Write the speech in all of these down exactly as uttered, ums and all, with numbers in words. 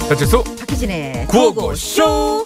배칠수 박희진의 구호고쇼.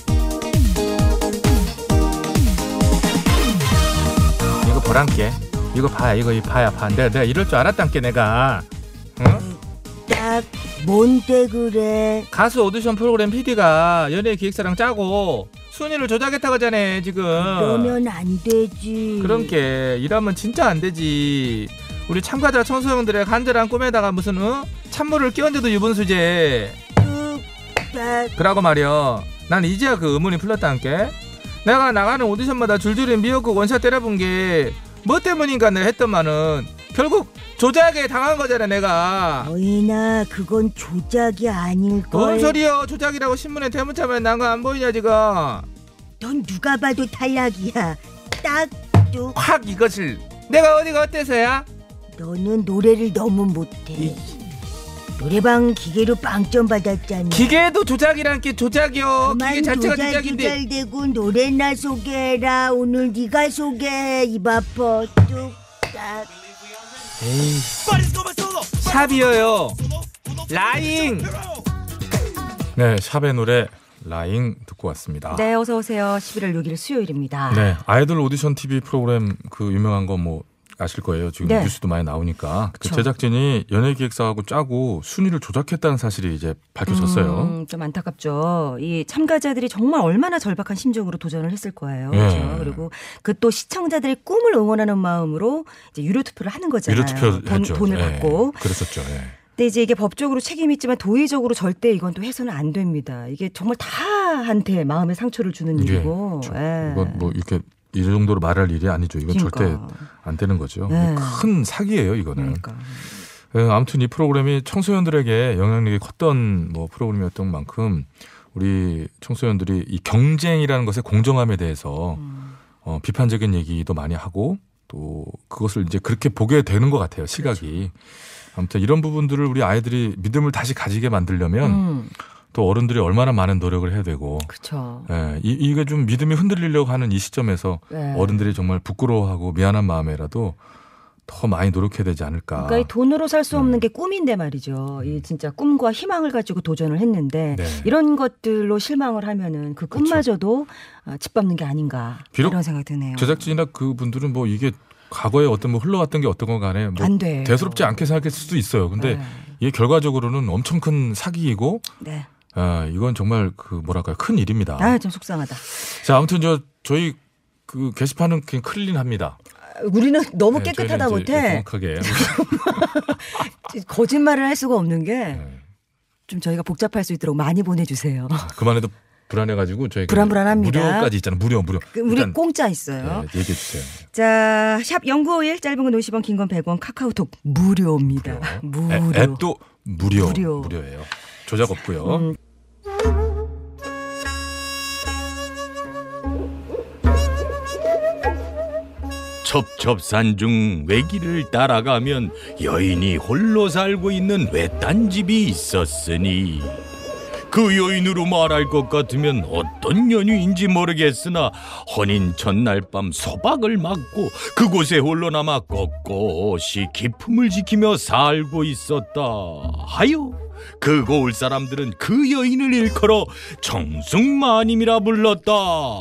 이거 보란께. 이거 봐. 이거 이 봐야 봐. 내가, 내가 이럴 줄 알았단께 내가. 응? 딱 뭔데 그래? 가수 오디션 프로그램 피디가 연예 기획사랑 짜고 순위를 조작했다고 하잖아 지금. 그러면 안 되지. 그런게 이러면 진짜 안 되지. 우리 참가자 청소년들의 간절한 꿈에다가 무슨 어? 찬물을 끼얹어도 유분수제. 그러고 말이야. 난 이제야 그 의문이 풀렸다는게. 내가 나가는 오디션마다 줄줄이 미역국 원샷 때려본 게 뭐 때문인가 내가 했더만은 결국 조작에 당한 거잖아 내가. 어이나 그건 조작이 아닐걸. 뭔 소리여. 조작이라고 신문에 대문자면 난 거 안 보이냐 지금. 넌 누가 봐도 탈락이야. 딱 뚝. 확 이것을. 내가 어디가 어때서야? 너는 노래를 너무 못해. 이... 노래방 기계로 빵점 받았잖아. 기계도 조작이란 게 조작이요. 그만 기계 자체가 조작, 조작인데. 조작되고 노래나 소개해라. 오늘 네가 소개해. 입 아파. 뚝딱. 에이. 샵이어요. 라잉. 네, 샵의 노래 라잉 듣고 왔습니다. 네, 어서 오세요. 십일월 육일 수요일입니다. 네, 아이돌 오디션 티비 프로그램 그 유명한 거 뭐 아실 거예요. 지금 네. 뉴스도 많이 나오니까. 그 제작진이 연예기획사하고 짜고 순위를 조작했다는 사실이 이제 밝혀졌어요. 음, 좀 안타깝죠. 이 참가자들이 정말 얼마나 절박한 심정으로 도전을 했을 거예요. 네. 그렇죠? 그리고 그 또 시청자들의 꿈을 응원하는 마음으로 이제 유료 투표를 하는 거잖아요. 유료 투표 돈, 했죠. 돈을 네. 받고. 그랬었죠. 네. 근데 이제 이게 법적으로 책임이 있지만 도의적으로 절대 이건 또 해서는 안 됩니다. 이게 정말 다한테 마음의 상처를 주는 이게, 일이고. 그렇죠. 예. 이건 뭐 이렇게 이 정도로 말할 일이 아니죠. 이건 그러니까. 절대 안 되는 거죠. 네. 큰 사기예요, 이거는. 그러니까. 네, 아무튼 이 프로그램이 청소년들에게 영향력이 컸던 뭐 프로그램이었던 만큼 우리 청소년들이 이 경쟁이라는 것의 공정함에 대해서 음. 어, 비판적인 얘기도 많이 하고 또 그것을 이제 그렇게 보게 되는 것 같아요, 시각이. 그렇죠. 아무튼 이런 부분들을 우리 아이들이 믿음을 다시 가지게 만들려면 음. 또 어른들이 얼마나 많은 노력을 해야 되고. 그렇죠. 예, 이, 이게 좀 믿음이 흔들리려고 하는 이 시점에서 네. 어른들이 정말 부끄러워하고 미안한 마음에라도 더 많이 노력해야 되지 않을까. 그러니까 이 돈으로 살 수 없는 음. 게 꿈인데 말이죠. 이 진짜 꿈과 희망을 가지고 도전을 했는데 네. 이런 것들로 실망을 하면은 그 꿈마저도 그렇죠. 짓밟는 게 아닌가 비록 이런 생각이 드네요. 제작진이나 그분들은 뭐 이게 과거에 어떤 뭐 흘러왔던 게 어떤 건 간에 뭐 안 돼. 대수롭지 않게 생각했을 수도 있어요. 근데 네. 이게 결과적으로는 엄청 큰 사기이고 네. 아, 이건 정말 그 뭐랄까요 큰 일입니다. 아, 좀 속상하다. 자, 아무튼 저 저희 그 게시판은 그냥 클린합니다. 우리는 너무 네, 깨끗하다 저희는 이제 못해. 정확하게 거짓말을 할 수가 없는 게 좀 네. 저희가 복잡할 수 있도록 많이 보내주세요. 그만해도 불안해가지고 저희 불안불안합니다. 무료까지 있잖아요. 무료 무료. 그 우리 일단, 공짜 있어요. 네, 얘기해 주세요. 자, 샵 영구오일 짧은 건 오십 원, 긴 건 백 원, 카카오톡 무료입니다. 무료. 무료. 애, 앱도 무료. 무료. 무료예요. 조작 없고요. 음. 첩첩산중 외길을 따라가면 여인이 홀로 살고 있는 외딴 집이 있었으니 그 여인으로 말할 것 같으면 어떤 연유인지 모르겠으나 혼인 전날 밤 소박을 맞고 그곳에 홀로 남아 꼿꼿이 기품을 지키며 살고 있었다 하여 그 고을 사람들은 그 여인을 일컬어 정승마님이라 불렀다.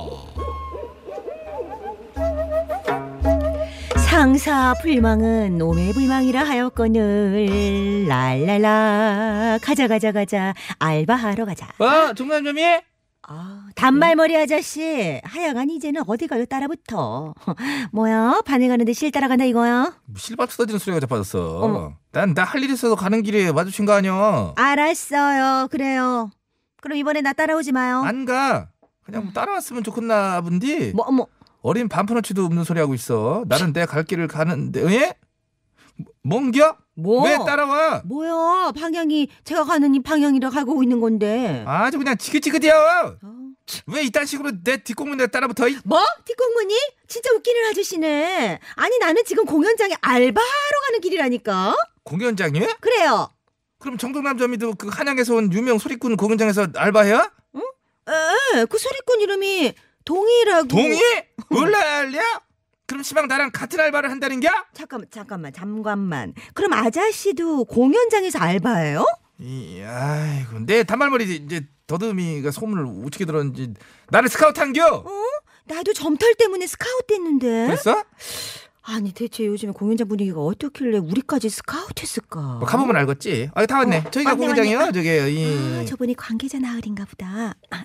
상사 불망은 놈의 불망이라 하였거늘 랄랄라 가자 가자 가자 알바하러 가자. 어, 중간점이? 아, 단말머리 아저씨 하여간 이제는 어디 가요 따라붙어. 뭐야 반해가는데 실 따라간다 이거야? 실밥 쏟아지는 소리가 자빠졌어. 어머. 난 나 할 일 있어서 가는 길에 마주친 거 아니야. 알았어요 그래요. 그럼 이번에 나 따라오지 마요. 안 가. 그냥 뭐 따라왔으면 좋겠나 본디. 뭐 뭐. 어린 반푼어치도 없는 소리 하고 있어. 나는 내 갈 길을 가는데, 예? 뭔겨? 뭐? 왜 따라와? 뭐야 방향이 제가 가는 이 방향이라 가고 있는 건데. 아주 그냥 지긋지긋이야. 어. 왜 이딴 식으로 내 뒷공문에 따라붙어? 이? 뭐? 뒷공무니? 진짜 웃기는 아저씨네. 아니 나는 지금 공연장에 알바하러 가는 길이라니까. 공연장이? 그래요. 그럼 정동남 점이도 그 한양에서 온 유명 소리꾼 공연장에서 알바해요? 에, 그 소리꾼 이름이 동이라고. 동의? 얼랄이야? 그럼 시방 나랑 같은 알바를 한다는 겨? 잠깐만 잠깐만 잠깐만. 그럼 아저씨도 공연장에서 알바해요? 이 아이고 내 단발머리 이제 더듬이가 소문을 우찌게 들었는지 나를 스카우트한겨. 어? 나도 점털 때문에 스카우트 됐는데. 그랬어? 아니 대체 요즘에 공연장 분위기가 어떻길래 우리까지 스카우트했을까? 뭐 가보면 알겠지. 아, 다 왔네. 어, 저기가 왔네, 공연장이요. 왔네. 저게 이. 아, 저분이 관계자 나으린가 보다. 아,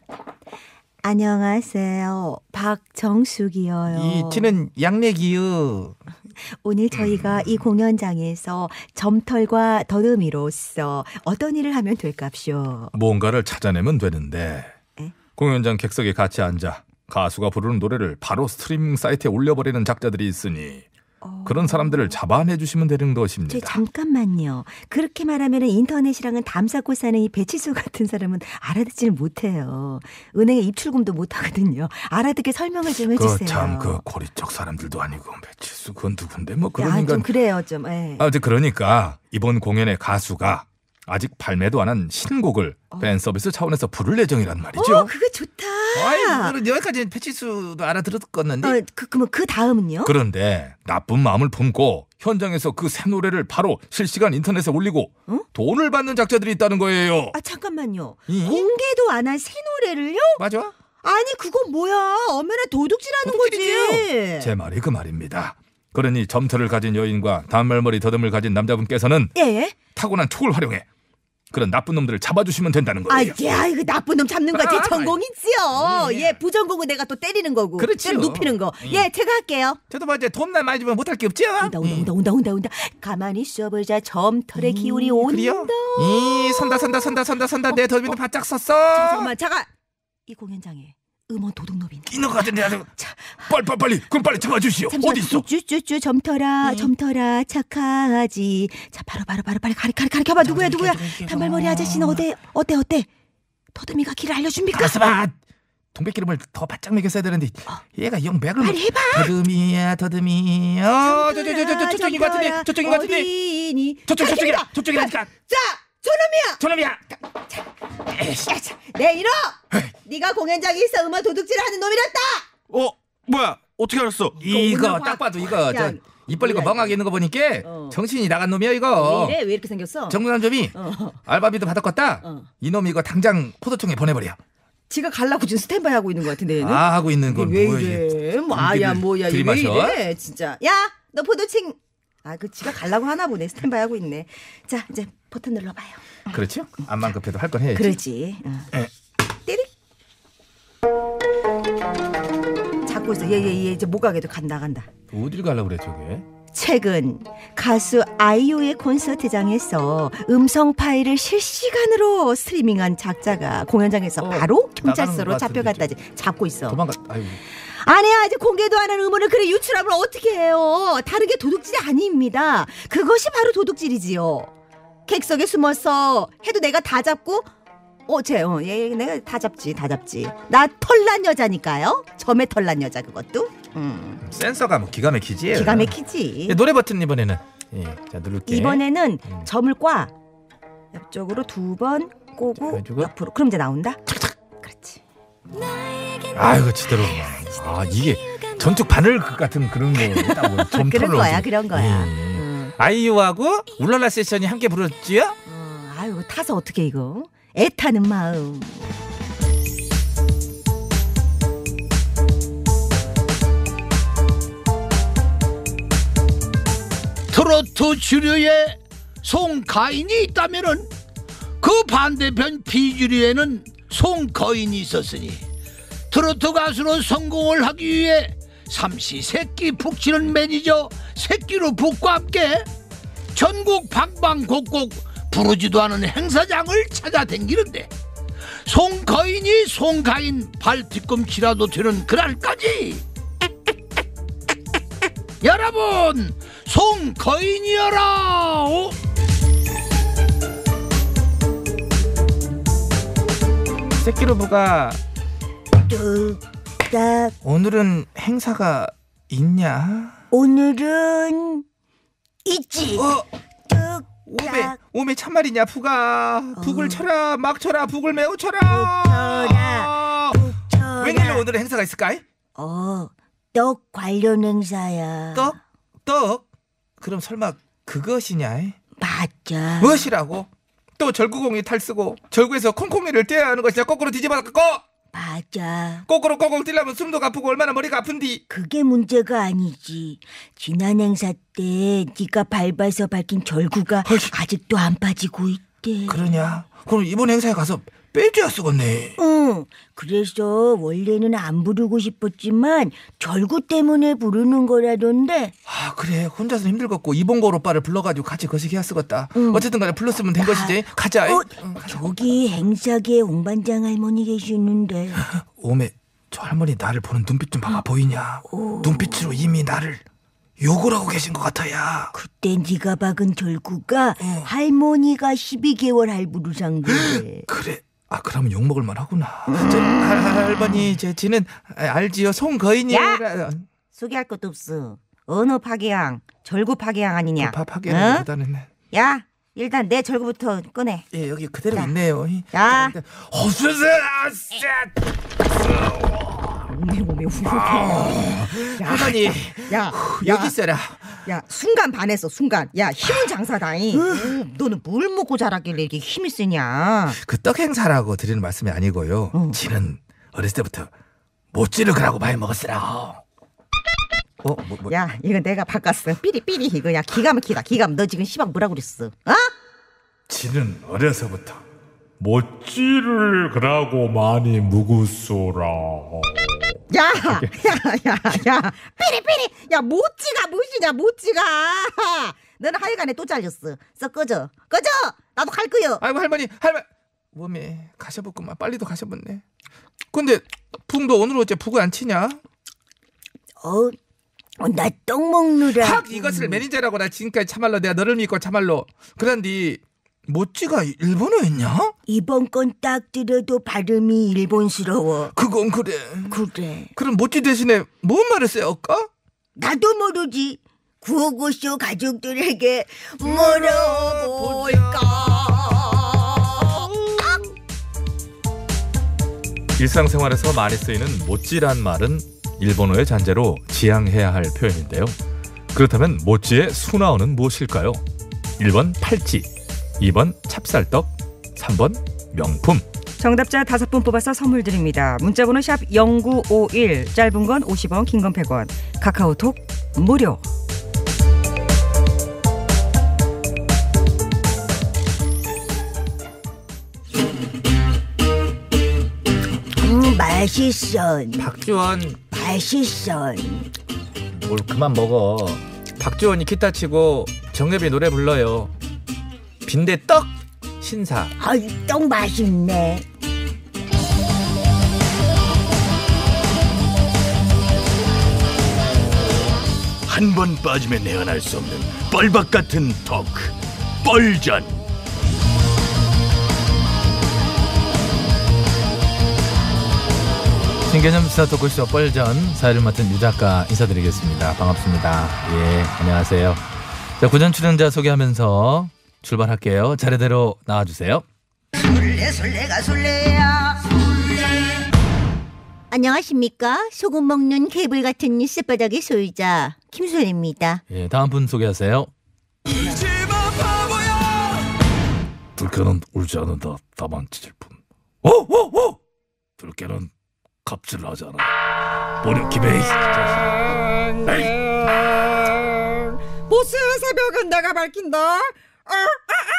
안녕하세요. 박정숙이요. 이 티는 양내기요. 오늘 저희가 이 공연장에서 점털과 더듬이로서 어떤 일을 하면 될까쇼? 뭔가를 찾아내면 되는데 에? 공연장 객석에 같이 앉아 가수가 부르는 노래를 바로 스트리밍 사이트에 올려버리는 작자들이 있으니 어... 그런 사람들을 잡아내 주시면 되는 저 것입니다. 잠깐만요. 그렇게 말하면 인터넷이랑은 담쌓고 사는 이 배치수 같은 사람은 알아듣지를 못해요. 은행에 입출금도 못하거든요. 알아듣게 설명을 좀 해주세요. 그참 그 고리적 사람들도 아니고 배치수 그건 누군데 뭐 그런 야, 인간. 좀 그래요 좀. 예. 아, 그러니까 이번 공연의 가수가 아직 발매도 안 한 신곡을 어. 팬 서비스 차원에서 부를 예정이란 말이죠. 어, 그거 좋다. 아이, 여기까지 배치수도 알아들었겠는데. 어, 그, 그러면 그 다음은요? 그런데 나쁜 마음을 품고 현장에서 그 새 노래를 바로 실시간 인터넷에 올리고 어? 돈을 받는 작자들이 있다는 거예요. 아 잠깐만요. 이? 공개도 안 한 새 노래를요? 맞아? 아니 그건 뭐야? 엄연한 도둑질하는 도둑질이지요. 거지. 제 말이 그 말입니다. 그러니 점털을 가진 여인과 단말머리 더듬을 가진 남자분께서는 예? 타고난 촉을 활용해 그런 나쁜 놈들을 잡아주시면 된다는 아, 거예요. 야, 이거 나쁜 놈 잡는 거 제 아, 전공이지요. 예. 예, 부전공은 내가 또 때리는 거고. 그렇지요. 좀 눕히는 거. 예, 제가 할게요. 저도 뭐 이제 돈날 많이 주면 못할 게 없죠. 온다, 온다, 온다, 온다, 온다, 온다. 가만히 있어보자. 점털의 기운이 음, 그래요? 온다. 이 선다 선다 선다 선다 선다 내 더듬이도 어, 바짝 섰어. 잠깐만, 잠깐. 이 공연장에 음원 도둑놈이 있네. 있는 것 같은데 아주 빨리 빨리 빨리 그럼 빨리 잡아주시오. 어디 있어? 쭈쭈쭈 점털아, 음. 점털아, 착하지. 자, 바로 바로 바로 빨리 가리 가리 가리 켜봐. 누구야, 누구야? 단발머리 아저씨는 어때, 어때, 어때? 더듬이가 길을 알려줍니까? 가서 봐. 동백기름을 더 바짝 먹였어야 되는데 얘가 영 맥을 빨리 해봐. 더듬이야 더듬이. 어, 저저저저 저쪽인 것 같은데 저쪽인 것 같은데. 어디니? 저쪽 저쪽이라 저쪽이다. 저쪽이라니까. 자, 저놈이야. 저놈이야. 내 이놈! 네가 공연장에 있어 음악 도둑질하는 놈이랬다. 어? 뭐야? 어떻게 알았어? 이거 오늘 딱 화- 봐도 이거 야, 저입 벌리고 뭐야, 멍하게 있는 거 보니까 어. 정신이 나간 놈이야 이거. 왜 이래? 왜 이렇게 생겼어? 정문환점이 어. 알바비도 받았겠다. 어. 이놈이 이거 당장 포도청에 보내버려. 지가 갈라고 지금 스탠바이 하고 있는 것 같은데 얘는? 아 하고 있는 건 왜 뭐야 이래? 뭐야 뭐야 왜 들이마셔? 이래? 진짜. 야, 너 포도칭. 아, 그 지가 갈라고 하나 보네. 스탠바이 하고 있네. 자, 이제 버튼 눌러봐요. 그렇죠? 안만 급해도 할 건 해야지. 그렇지. 어. 예. 띠릭. 잡고 있어. 얘, 얘, 얘 이제 못 가게도 간다, 간다. 어딜 가려고 그래 저게? 최근 가수 아이유의 콘서트장에서 음성 파일을 실시간으로 스트리밍한 작자가 공연장에서 어, 바로 나가는 경찰서로 것 잡혀갔다 잡고 있어. 도망가. 아유. 아니야, 아직 공개도 안 한 음원을 그래 유출하면 어떻게 해요? 다른 게 도둑질이 아닙니다. 그것이 바로 도둑질이지요. 객석에 숨어서 해도 내가 다 잡고 어쟤 어, 얘 내가 다 잡지 다 잡지. 나 털난 여자니까요. 점에 털난 여자 그것도. 음. 센서가 뭐 기가 막히지. 기가 막히지. 예, 노래 버튼 이번에는. 예, 자 누를게. 이번에는 음. 점을 꽈. 옆쪽으로 두 번 꼬고 그래가지고? 옆으로. 그럼 이제 나온다. 그렇지. 아이고 지대로. 아 이게 전축 바늘 같은 그런 거. 점 그런 털로 거야, 좀. 그런 거야. 예. 음. 아이유하고 울랄라 세션이 함께 부르지요? 어, 아유 타서 어떻게 이거? 애타는 마음. 트로트 주류에 송가인이 있다면은 그 반대편 비주류에는 송거인이 있었으니 트로트 가수로 성공을 하기 위해 삼시세끼 푹 치는 매니저 새끼로 북과 함께 전국 방방곡곡 부르지도 않은 행사장을 찾아다니는데 송거인이 송가인 발 뒤꿈치라도 되는 그날까지 여러분 송거인이여라. 오. 새끼로부가 뚝딱. 오늘은 행사가 있냐? 오늘은 있지. 어 오메 뚝딱. 오메 참말이냐 부가 북을 어. 쳐라 막 쳐라 북을 매우 쳐라. 쳐라. 쳐라. 웬일로 오늘은 행사가 있을까? 어, 떡 관련 행사야. 떡? 떡? 그럼 설마 그것이냐? 맞아. 무엇이라고? 또 절구공이 탈쓰고 절구에서 콩콩이를 떼야 하는 것이냐 거꾸로 뒤집어 갖고 맞아. 거꾸로 꽁꽁 뛰려면 숨도 아프고 얼마나 머리가 아픈디. 그게 문제가 아니지. 지난 행사 때 네가 밟아서 밝힌 절구가 아직도 안 빠지고 있대. 그러냐? 그럼 이번 행사에 가서 빼줘야 쓰겠네. 응. 그래서 원래는 안 부르고 싶었지만 절구 때문에 부르는 거라던데. 아 그래 혼자서 힘들겠고 이봉걸 오빠를 불러가지고 같이 거시기 했쓰겄다. 응. 어쨌든 간에 불렀으면 된 것이지. 가자. 어, 응, 가자. 저기 행사계 옹반장 할머니 계시는데. 오메 저 할머니 나를 보는 눈빛 좀 봐봐. 보이냐? 오. 눈빛으로 이미 나를 욕을 하고 계신 것 같아야. 그때 네가 박은 절구가 응. 할머니가 십이 개월 할부로 산 거래. 그래. 아 그러면 욕먹을 만하구나. 저, 할, 할머니 제 지는 알지요 송거인이라. 소개할 것도 없어. 어느 파괴양, 절구 파괴양 아니냐? 파 파괴보다는. 야, 일단 내 절구부터 꺼내. 예 여기 그대로 야. 있네요. 야. 허수세 할머니 야, 여기 있어라. 야, 순간 반했어, 순간. 야, 힘은 장사다잉. 음, 너는 뭘 먹고 자랐길래 이렇게 힘이 세냐? 그 떡 행사라고 드리는 말씀이 아니고요. 응. 지는 어렸을 때부터 모찌를 그라고 많이 먹었으라. 어, 뭐, 뭐. 야, 이거 내가 바꿨어. 삐리삐리 이거 야 기가 막히다. 기가 막. 너 지금 시방 뭐라 그랬어? 어? 지는 어려서부터 모찌를 그라고 많이 묵었소라. 야, 야, 야, 야, 삐리삐리. 야, 모찌가 무엇이냐, 모찌가. 너는 하여간에 또 잘렸어. 썩 꺼져, 꺼져. 나도 갈 거요. 아이고 할머니 할머니 몸에 가셔봤구만. 빨리도 가셔봤네. 근데 붕도 오늘 어째 붕을 안 치냐? 어, 어, 나 떡 먹느라. 확 이것을 매니저라고 나 지금까지 참말로 내가 너를 믿고 참말로. 그런데 모찌가 일본어였냐? 이번 건 딱 들어도 발음이 일본스러워. 그건 그래. 그래. 그럼 모찌 대신에 뭔 말을 써올까? 나도 모르지. 구호고쇼 가족들에게 물어볼까. 일상생활에서 많이 쓰이는 모찌란 말은 일본어의 잔재로 지양해야 할 표현인데요. 그렇다면 모찌의 순화어는 무엇일까요? 일 번 팔찌, 이 번 찹쌀떡, 삼 번 명품. 정답자 다섯 분 뽑아서 선물 드립니다. 문자번호 샵 영구오일, 짧은 건 오십 원, 긴 건 백 원. 카카오톡 무료. 음, 맛있어. 박지원 맛있어. 뭘 그만 먹어. 박지원이 기타 치고 정엽이 노래 불러요. 빈대떡 신사. 아이, 떡 맛있네. 한 번 빠지면 내어날 수 없는 뻘박 같은 토크 뻘전. 신개념 시사 토크쇼 뻘전 사회를 맡은 유 작가 인사드리겠습니다. 반갑습니다. 예, 안녕하세요. 자, 구전 출연자 소개하면서 출발할게요. 차례대로 나와주세요. 술래 술래가 술래야. 안녕하십니까? 소금 먹는 개불 같은 쌔바닥의 소유자 김술래입니다. 예, 다음 분 소개하세요. 들깨는 울지 않는다. 다만 찢을 뿐. 오, 오, 오! 들깨는 갑질을 하지 않아. 버려 기베이스. 보스 새벽은 내가 밝힌다. 아, 아, 아!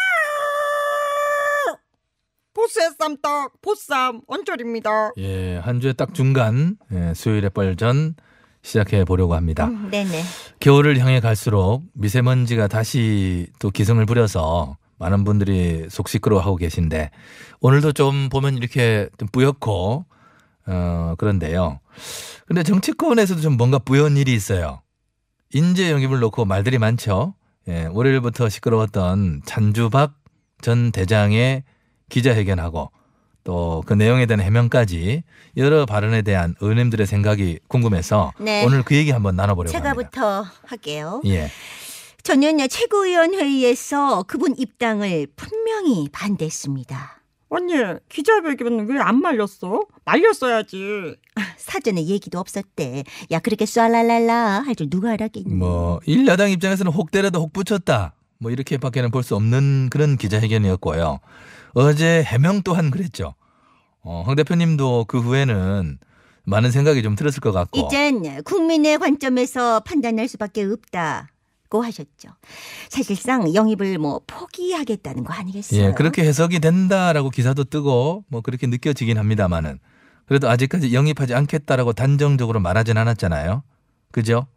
보스의 쌈떡, 보쌈, 언저리입니다. 예, 한 주에 딱 중간 예, 수요일의 뻘전 시작해 보려고 합니다. 음, 네네. 겨울을 향해 갈수록 미세먼지가 다시 또 기승을 부려서 많은 분들이 속 시끄러워하고 계신데 오늘도 좀 보면 이렇게 좀 뿌옇고 어, 그런데요. 근데 정치권에서도 좀 뭔가 뿌연 일이 있어요. 인재 영입을 놓고 말들이 많죠. 예, 월요일부터 시끄러웠던 찬주박 전 대장의 기자회견하고 또 그 내용에 대한 해명까지 여러 발언에 대한 의원님들의 생각이 궁금해서 네. 오늘 그 얘기 한번 나눠보려고 제가 합니다. 부터 할게요. 예. 저는요 최고위원 회의에서 그분 입당을 분명히 반대했습니다. 언니, 기자회견 왜 안 말렸어? 말렸어야지. 사전에 얘기도 없었대. 야 그렇게 쏴랄랄라 할 줄 누가 알았겠니? 뭐 일야당 입장에서는 혹 때려도 혹 붙였다. 뭐 이렇게밖에는 볼 수 없는 그런 기자회견이었고요. 어제 해명 또한 그랬죠. 어, 황 대표님도 그 후에는 많은 생각이 좀 들었을 것 같고. 이젠 국민의 관점에서 판단할 수밖에 없다고 하셨죠. 사실상 영입을 뭐 포기하겠다는 거 아니겠어요? 예, 그렇게 해석이 된다라고 기사도 뜨고 뭐 그렇게 느껴지긴 합니다만은 그래도 아직까지 영입하지 않겠다라고 단정적으로 말하진 않았잖아요. 그죠?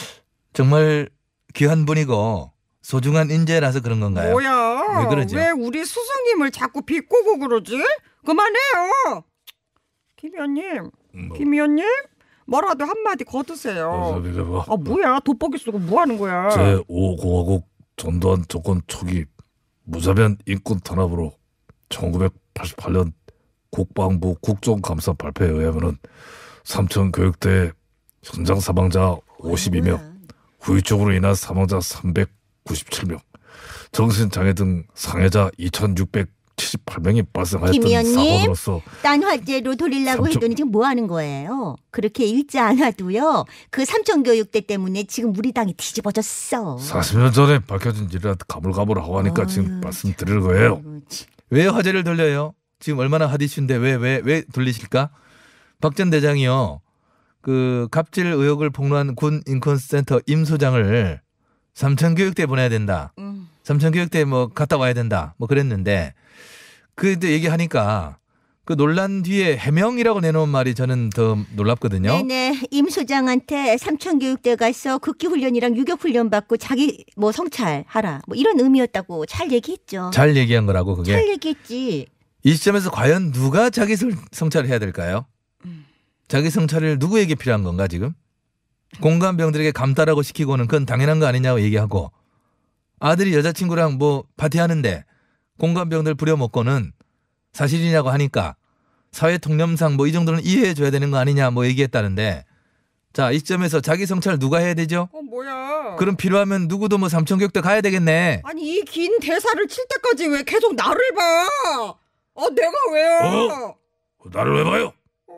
정말 귀한 분이고 소중한 인재라서 그런 건가요? 뭐야? 왜 그러죠? 왜 우리 스승님을 자꾸 비꼬고 그러지? 그만해요. 김 의원님, 뭐, 김 의원님 뭐라도 한마디 거두세요. 이게 뭐, 아 뭐야? 돋보기 쓰고 뭐 하는 거야? 제오 공화국 전두환 정권 초기 무자비한 인권 탄압으로 천구백팔십팔 년 국방부 국정감사 발표에 의하면은 삼천 교육대 현장 사망자 오십이 명, 후유증으로 인한 사망자 삼백구십칠 명, 정신장애 등 상해자 이천육백칠십팔 명이 발생하였던 김 의원님, 사건으로서 딴 화제로 돌리려고 삼천- 했더니 지금 뭐 하는 거예요? 그렇게 읽지 않아도요. 그 삼천교육대 때문에 지금 우리 당이 뒤집어졌어. 사십 년 전에 밝혀진 일이라 가물가물하고 하니까 어휴, 지금 말씀드릴 거예요. 아이고, 참. 왜 화제를 돌려요? 지금 얼마나 핫이슈인데 왜 왜 왜 돌리실까? 박 전 대장이요. 그 갑질 의혹을 폭로한 군 인권센터 임 소장을 삼천교육대 보내야 된다. 음. 삼천교육대 뭐 갔다 와야 된다. 뭐 그랬는데 그때 얘기하니까 그 논란 뒤에 해명이라고 내놓은 말이 저는 더 놀랍거든요. 네네. 임 소장한테 삼천교육대 가서 극기훈련이랑 유격훈련 받고 자기 뭐 성찰하라. 뭐 이런 의미였다고 잘 얘기했죠. 잘 얘기한 거라고 그게. 잘 얘기했지. 이 시점에서 과연 누가 자기 성- 성찰을 해야 될까요? 자기 성찰을 누구에게 필요한 건가 지금? 공감병들에게 감따라고 시키고는 그건 당연한 거 아니냐고 얘기하고 아들이 여자친구랑 뭐 파티하는데 공감병들 부려먹고는 사실이냐고 하니까 사회 통념상 뭐 이 정도는 이해해 줘야 되는 거 아니냐 뭐 얘기했다는데 자, 이 시점에서 자기 성찰 누가 해야 되죠? 어 뭐야? 그럼 필요하면 누구도 뭐 삼천교육대 가야 되겠네. 아니 이 긴 대사를 칠 때까지 왜 계속 나를 봐? 어 내가 왜요? 어? 나를 왜 봐요?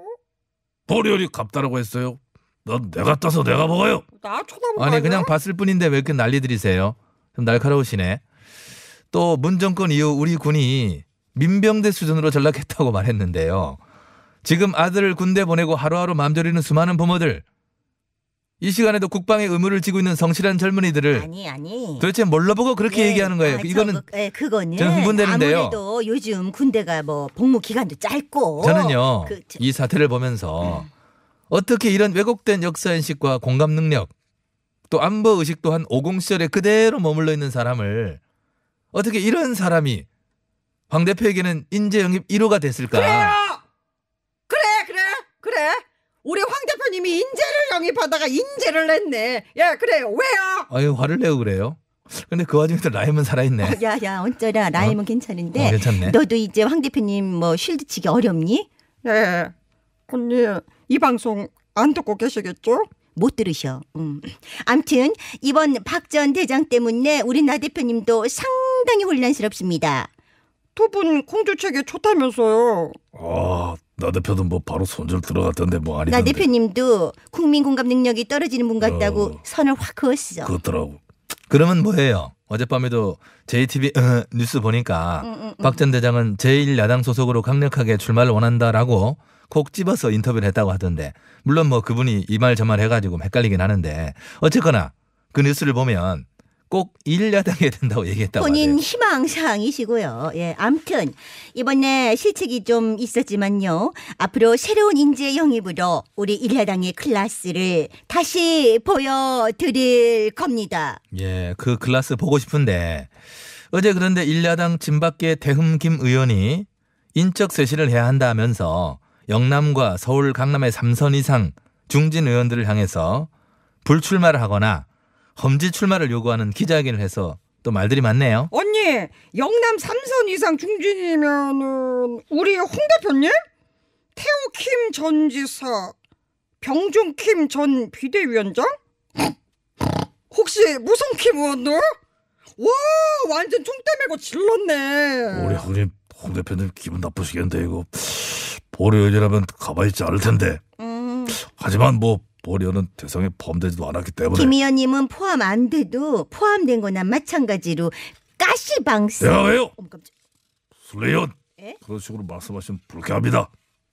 보리언이 갑다라고 했어요. 넌 내가 따서 내가 먹어요. 나 쳐다보고 아니 그냥 봤을 뿐인데 왜 이렇게 난리 들이세요? 좀 날카로우시네. 또 문정권 이후 우리 군이 민병대 수준으로 전락했다고 말했는데요. 지금 아들을 군대 보내고 하루하루 맘 졸이는 수많은 부모들, 이 시간에도 국방의 의무를 지고 있는 성실한 젊은이들을 아니 아니. 도대체 뭘로 보고 그렇게 네. 얘기하는 거예요? 아, 이거는 저, 그, 예, 그거는 저는 흥분되는데요. 아무래도 요즘 군대가 뭐 복무 기간도 짧고 저는요 그, 저- 이 사태를 보면서 어떻게 이런 왜곡된 역사인식과 공감 능력 또 안보 의식 또한 오공 시절에 그대로 머물러 있는 사람을 어떻게 이런 사람이 황 대표에게는 인재 영입 일 호가 됐을까? 그래요. 그래 그래 그래. 우리 황 대표님이 인재를 영입하다가 인재를 냈네. 예 그래요. 왜요? 아유 화를 내고 그래요. 근데 그 와중에도 라임은 살아있네. 야야 어쩌라 라임은 괜찮은데 어, 괜찮네. 너도 이제 황 대표님 뭐 쉴드 치기 어렵니? 예. 언니 이 방송 안 듣고 계시겠죠? 못 들으셔. 음. 암튼 이번 박 전 대장 때문에 우리 나 대표님도 상당히 혼란스럽습니다. 두 분 공주책에 좋다면서요. 아, 나 대표도 뭐 바로 손절 들어갔던데 뭐 나 아니던데. 대표님도 국민 공감 능력이 떨어지는 분 같다고 어. 선을 확 그었어. 그렇더라고. 그러면 뭐예요? 어젯밤에도 제이티비 어, 뉴스 보니까 음, 음, 음. 박 전 대장은 제일 야당 소속으로 강력하게 출마를 원한다라고 콕 집어서 인터뷰를 했다고 하던데 물론 뭐 그분이 이 말 저 말 해가지고 헷갈리긴 하는데 어쨌거나 그 뉴스를 보면 꼭 일 야당해야 된다고 얘기했다고 본인 하대요. 희망사항이시고요. 예, 암튼 이번에 실책이 좀 있었지만요. 앞으로 새로운 인재 영입으로 우리 일야당의 클래스를 다시 보여드릴 겁니다. 예, 그 클래스 보고 싶은데 어제 그런데 일야당 진밖의 대흠 김 의원이 인적 쇄신을 해야 한다면서 영남과 서울 강남의 삼선 이상 중진 의원들을 향해서 불출마를 하거나 험지 출마를 요구하는 기자회견을 해서 또 말들이 많네요. 언니 영남 삼선 이상 중진이면은 우리 홍 대표님? 태호 킴 전 지사, 병종 킴 전 비대위원장? 혹시 무성 킴 의원도? 와 완전 총대 메고 질렀네. 우리 형님, 홍 대표님 기분 나쁘시겠는데 이거 보리언이라면 가만히 있지 않을 텐데. 음, 하지만 뭐 보리오는 대상에 포함되지도 않았기 때문에. 김 의원님은 포함 안 돼도 포함된 거나 마찬가지로 가시방송. 내가 왜요? 어머, 깜짝- 술래연 에? 그런 식으로 말씀하시면 불쾌합니다.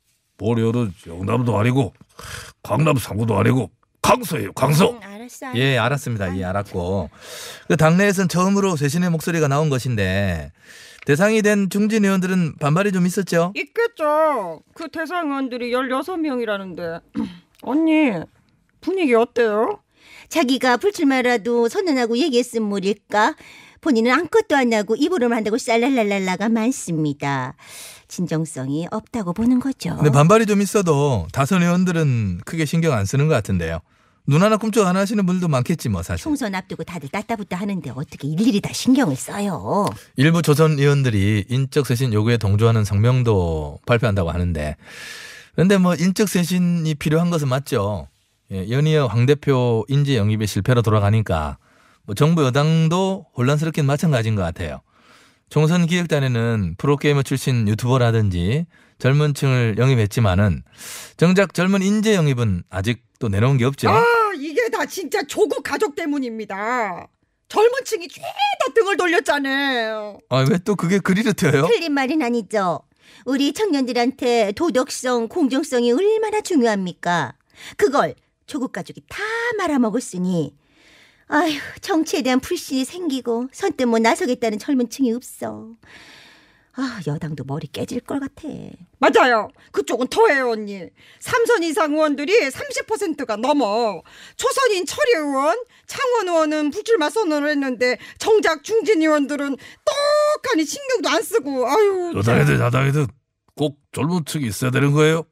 보리오는 영남도 아니고 강남 상구도 아니고 강서예요. 강서. 응, 알았어. 알았어. 예, 알았습니다. 예, 알았고. 그 당내에선 처음으로 쇄신의 목소리가 나온 것인데 대상이 된 중진 의원들은 반발이 좀 있었죠. 있겠죠. 그 대상 의원들이 열여섯 명이라는데. 언니 분위기 어때요? 자기가 불출마라도 선언하고 얘기했음 모를까? 본인은 아무것도 안 하고 입으로만 한다고 쌀랄랄랄라가 많습니다. 진정성이 없다고 보는 거죠. 근데 반발이 좀 있어도 다선 의원들은 크게 신경 안 쓰는 것 같은데요. 눈 하나 꿈쩍 안 하시는 분들도 많겠지 뭐 사실. 총선 앞두고 다들 따따붙다 하는데 어떻게 일일이 다 신경을 써요. 일부 조선 의원들이 인적 쇄신 요구에 동조하는 성명도 발표한다고 하는데 그런데 뭐 인적 쇄신이 필요한 것은 맞죠. 예, 연이어 황 대표 인재 영입의 실패로 돌아가니까 뭐 정부 여당도 혼란스럽긴 마찬가지인 것 같아요. 총선 기획단에는 프로게이머 출신 유튜버라든지 젊은 층을 영입했지만은 정작 젊은 인재 영입은 아직 또 내놓은 게 없죠. 아 이게 다 진짜 조국 가족 때문입니다. 젊은 층이 죄다 등을 돌렸잖아요. 아, 왜 또 그게 그리로 튀어요? 틀린 말은 아니죠. 우리 청년들한테 도덕성, 공정성이 얼마나 중요합니까? 그걸 조국 가족이 다 말아먹었으니 아휴, 정치에 대한 불신이 생기고 선뜻 뭐 나서겠다는 젊은 층이 없어. 아, 여당도 머리 깨질 것 같아. 맞아요. 그쪽은 더해요 언니. 삼선 이상 의원들이 삼십 퍼센트가 넘어. 초선인 철희 의원, 창원 의원은 불출마 선언을 했는데 정작 중진 의원들은 떡하니 신경도 안 쓰고 아유. 여당이든 야당이든 꼭 젊은 층이 있어야 되는 거예요?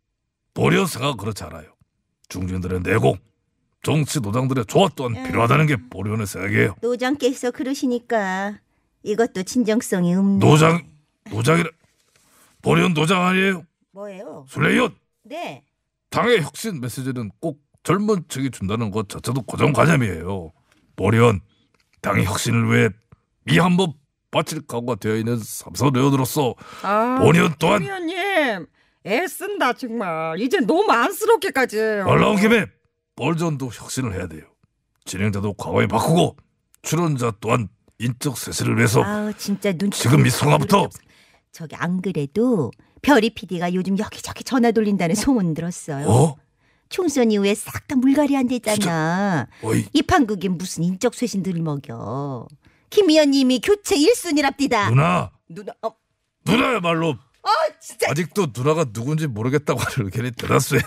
보리오 생각 그렇지 않아요. 중진들의 내공, 정치 노장들의 조화 또한 음. 필요하다는 게 보리오의 생각이에요. 노장께서 그러시니까 이것도 진정성이 없네. 노장, 노장이라 보리온 노장 아니에요? 뭐예요? 술래연 네. 당의 혁신 메시지는 꼭 젊은 층이 준다는 것 자체도 고정관념이에요. 보리온 당의 혁신을 위해 이 한 번 바칠 각오가 되어 있는 삼선 의원으로서 아, 보리온 또한 의원님 애쓴다 정말. 이제 너무 안쓰럽게까지. 말 나온 김에 볼전도 혁신을 해야 돼요. 진행자도 과거에 바꾸고 출연자 또한 인적 쇄신을 위해서 아우 진짜 눈치. 지금 이 순간부터 저기 안 그래도 별이 피디가 요즘 여기저기 전화 돌린다는 소문 들었어요. 어? 총선 이후에 싹 다 물갈이 안 됐잖아. 어이 이 판국에 무슨 인적 쇄신들을 먹여. 김 의원님이 교체 일 순위랍디다. 누나 누나. 어, 누나야말로 아 진짜. 아직도 누나가 누군지 모르겠다고 하는 의견이 대다수예요.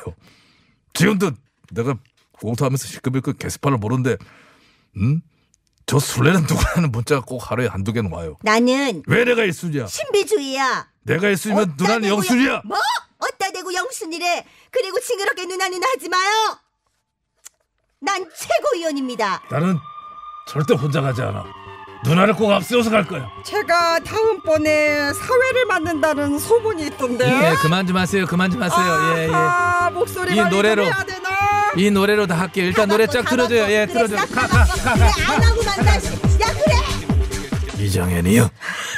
지금도 내가 공투하면서 시끌시끌 게시판을 보는데 음? 저 술래는 누구라는 문자가 꼭 하루에 한두 개는 와요. 나는 왜 내가 일순위야? 신비주의야. 내가 일순위면 어따 누나는 대고 영순위야. 뭐? 어따 대고 영순이래. 그리고 징그럽게 누나 누나 하지 마요. 난 최고위원입니다. 나는 절대 혼자 가지 않아. 누나를 꼭 앞세워서 갈 거야. 제가 다음번에 사회를 맡는다는 소문이 있던데. 예, 그만 좀 하세요. 그만 좀 하세요. 예, 예. 아, 목소리 이 관리 좀 노래로. 해야 되나? 이 노래로 다 할게요. 일단 노래 쫙 틀어줘요. 예, 그래, 틀어줘. 싹 가, 다 가, 바꿔. 가, 그래 가. 안 하고 만다. 야 그래. 이정현이요.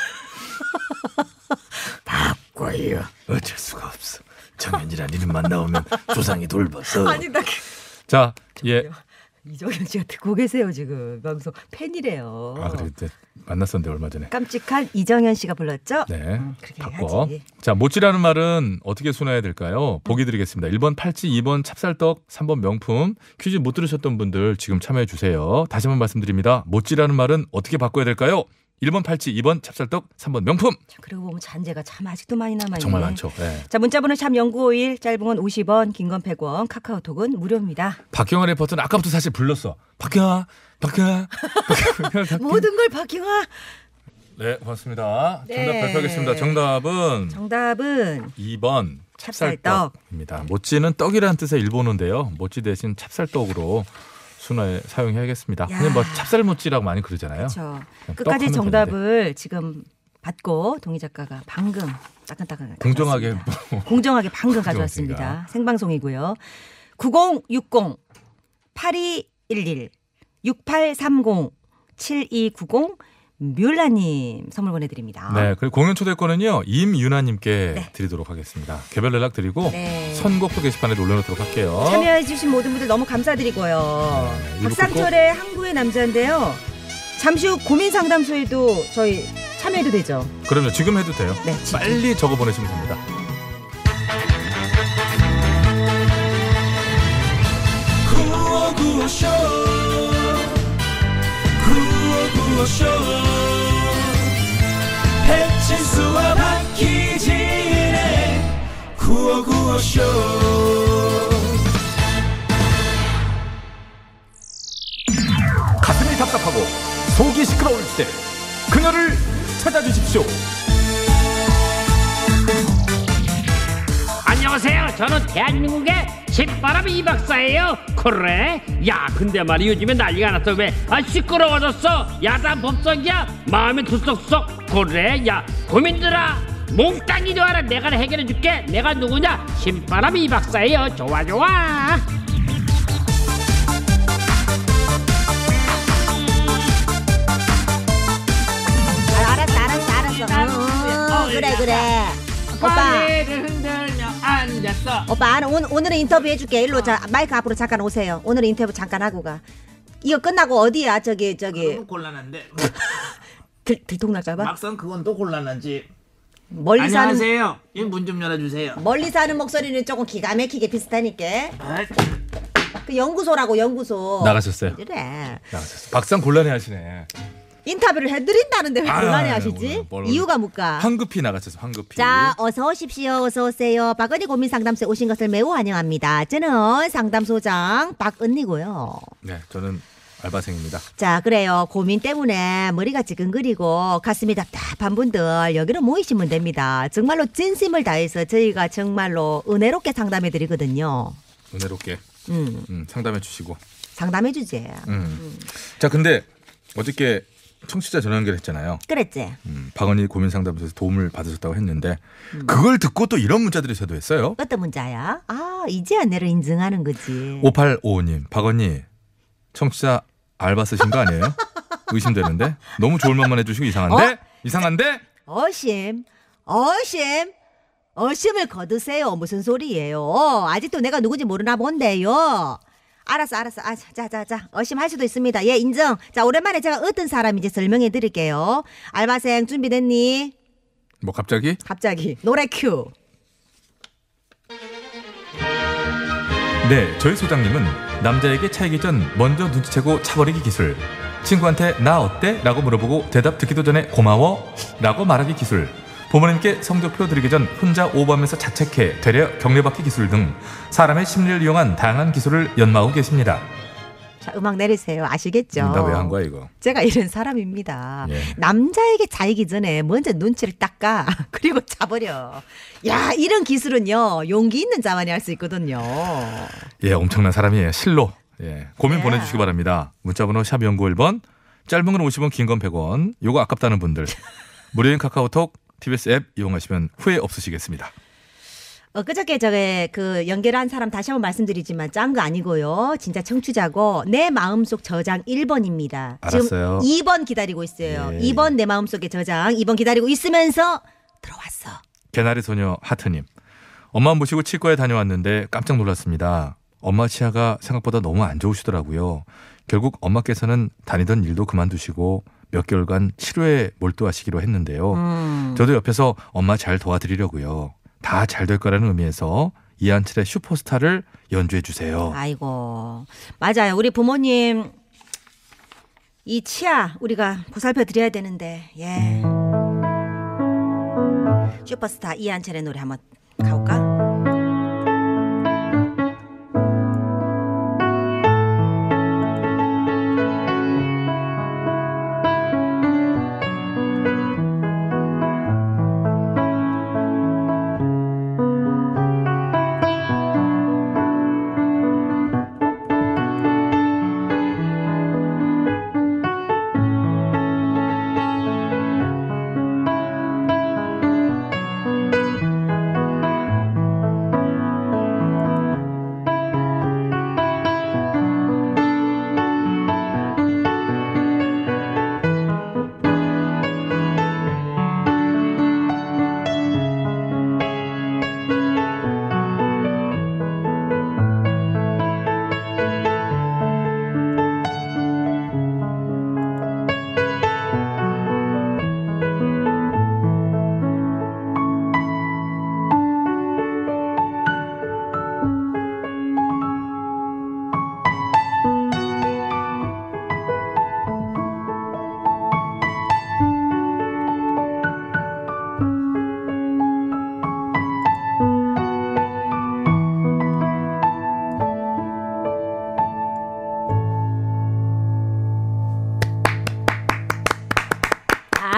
바꿔요. 어쩔 수가 없어. 정현이란 이름만 나오면 조상이 돌봐서. 아니 나 자, 예. 이정현 씨가 듣고 계세요 지금 방송 팬이래요. 아, 그래. 네. 만났었는데 얼마 전에. 깜찍한 이정현 씨가 불렀죠? 네. 그렇게 바꿔. 해야지. 자, 모찌라는 말은 어떻게 순화해야 될까요? 보기 드리겠습니다. 일 번 팔찌, 이 번 찹쌀떡, 삼 번 명품. 퀴즈 못 들으셨던 분들 지금 참여해 주세요. 다시 한번 말씀드립니다. 모찌라는 말은 어떻게 바꿔야 될까요? 일 번 팔찌, 이 번 찹쌀떡, 삼 번 명품. 자, 그러고 보면 잔재가 참 아직도 많이 남아있네. 정말 많죠. 네. 자, 문자번호 샵 영구오일, 짧은 건 오십 원, 긴 건 백 원, 카카오톡은 무료입니다. 박경화 리포터는 아까부터 사실 불렀어. 박경화, 박경화. 박경화. 모든 걸 박경화. 네, 고맙습니다. 정답 네. 발표하겠습니다. 정답은 정답은 이 번 찹쌀떡. 찹쌀떡입니다. 모찌는 떡이라는 뜻의 일본어인데요. 모찌 대신 찹쌀떡으로 순화에 사용해야겠습니다. 야. 그냥 뭐 찹쌀모찌라고 많이 그러잖아요. 그렇죠. 떡 끝까지 하면 정답을 지금 받고 동희 작가가 방금 따끈따끈 공정하게 가져왔습니다. 공정하게 방금 가져왔습니다. 생방송이고요. 구공육공 팔이일일 육팔삼공 칠이구공 뮬라님 선물 보내드립니다. 네, 그리고 공연 초대권은요 임윤아님께 네. 드리도록 하겠습니다. 개별 연락 드리고 네. 선곡표 게시판에 올려놓도록 할게요. 참여해주신 모든 분들 너무 감사드리고요. 네, 박상철의 항구의 남자인데요. 잠시 후 고민 상담소에도 저희 참여해도 되죠? 그럼요, 지금 해도 돼요. 네, 지금. 빨리 적어 보내시면 됩니다. 구호구호쇼 구호구호쇼 배칠수와 박희진의 구호구호쇼 가슴이 답답하고 속이 시끄러울 때 그녀를 찾아주십시오. 안녕하세요. 저는 대한민국의 신바람이 이 박사예요. 그래? 야, 근데 말이 요즘에 난리가 났어. 왜? 아, 시끄러워졌어. 야단 법석이야. 마음이 들썩썩. 그래? 야, 고민들아, 몽땅 이리 와라. 내가 해결해줄게. 내가 누구냐? 신바람이 이 박사예요. 좋아, 좋아. 알았어, 알았어, 알았어. 어, 어, 그래, 그래. 오빠, 빨래를 흔들며 앉았어. 오빠, 오늘, 오늘은 인터뷰 해줄게. 일로 자, 마이크 앞으로 잠깐 오세요. 오늘은 인터뷰 잠깐 하고 가. 이거 끝나고 어디야? 저기, 저기. 너무 곤란한데 들, 들통날까봐? 막상 그건 또 곤란하지. 멀리 사는, 안녕하세요. 이 문 좀 열어주세요. 멀리 사는 목소리는 조금 기가 막히게 비슷하니까. 아, 그 연구소라고, 연구소. 나가셨어요. 그래. 나가셨어요. 박상 곤란해하시네. 인터뷰를 해드린다는데 왜 아, 곤란해 아, 하시지? 뭘, 뭘. 이유가 뭘까? 황급히 나가셨어요. 황급히. 자, 어서 오십시오. 어서 오세요. 박은희 고민 상담소에 오신 것을 매우 환영합니다. 저는 상담소장 박은희고요. 네, 저는 알바생입니다. 자, 그래요. 고민 때문에 머리가 찌근거리고 가슴이 답답한 분들 여기로 모이시면 됩니다. 정말로 진심을 다해서 저희가 정말로 은혜롭게 상담해 드리거든요. 은혜롭게 음, 음, 상담해 주시고. 상담해 주지. 음. 자, 근데 어저께 청취자 전화 연결했잖아요. 그랬지? 음, 박언니 고민 상담소에서 도움을 받으셨다고 했는데 그걸 듣고 또 이런 문자들이 쇄도했어요. 어떤 문자야? 아, 이제야 내를 인증하는 거지. 오팔오오님, 박언니 청취자 알바 쓰신 거 아니에요? 의심되는데 너무 좋을 만만 해주시고 이상한데 어? 이상한데 어심, 어심, 어심을 거두세요. 무슨 소리예요? 아직도 내가 누군지 모르나 본데요. 알았어, 알았어. 아, 자, 자, 자. 어심할 수도 있습니다. 예, 인정. 자, 오랜만에 제가 어떤 사람인지 설명해 드릴게요. 알바생 준비됐니? 뭐 갑자기? 갑자기 노래 큐. 네, 저희 소장님은 남자에게 차이기 전 먼저 눈치채고 차버리기 기술, 친구한테 나 어때? 라고 물어보고 대답 듣기도 전에 고마워? 라고 말하기 기술, 부모님께 성적표 드리기 전 혼자 오버하면서 자책해 되려 격려받기 기술 등 사람의 심리를 이용한 다양한 기술을 연마하고 계십니다. 자, 음악 내리세요. 아시겠죠? 나 왜 한 거야 이거? 제가 이런 사람입니다. 예. 남자에게 차이기 전에 먼저 눈치를 닦아. 그리고 차버려. 야, 이런 기술은요, 용기 있는 자만이 할 수 있거든요. 예, 엄청난 사람이에요. 실로. 예, 고민 예. 보내주시기 바랍니다. 문자번호 샵 영구일 번, 짧은 건 오십 원, 긴 건 백 원. 요거 아깝다는 분들 무료인 카카오톡, 티비에스 앱 이용하시면 후회 없으시겠습니다. 엊그저께 저게 그 연결한 사람 다시 한번 말씀드리지만 짠 거 아니고요. 진짜 청취자고 내 마음속 저장 일 번입니다. 알았어요. 지금 이 번 기다리고 있어요. 예. 이 번 내 마음속의 저장 이 번 기다리고 있으면서 들어왔어. 개나리 소녀 하트님, 엄마 모시고 치과에 다녀왔는데 깜짝 놀랐습니다. 엄마 치아가 생각보다 너무 안 좋으시더라고요. 결국 엄마께서는 다니던 일도 그만두시고 몇 개월간 치료에 몰두하시기로 했는데요. 음. 저도 옆에서 엄마 잘 도와드리려고요. 다 잘 될 거라는 의미에서 이한철의 슈퍼스타를 연주해 주세요. 아이고, 맞아요. 우리 부모님 이 치아 우리가 보살펴 드려야 되는데, 예. 슈퍼스타 이한철의 노래 한번 가볼까?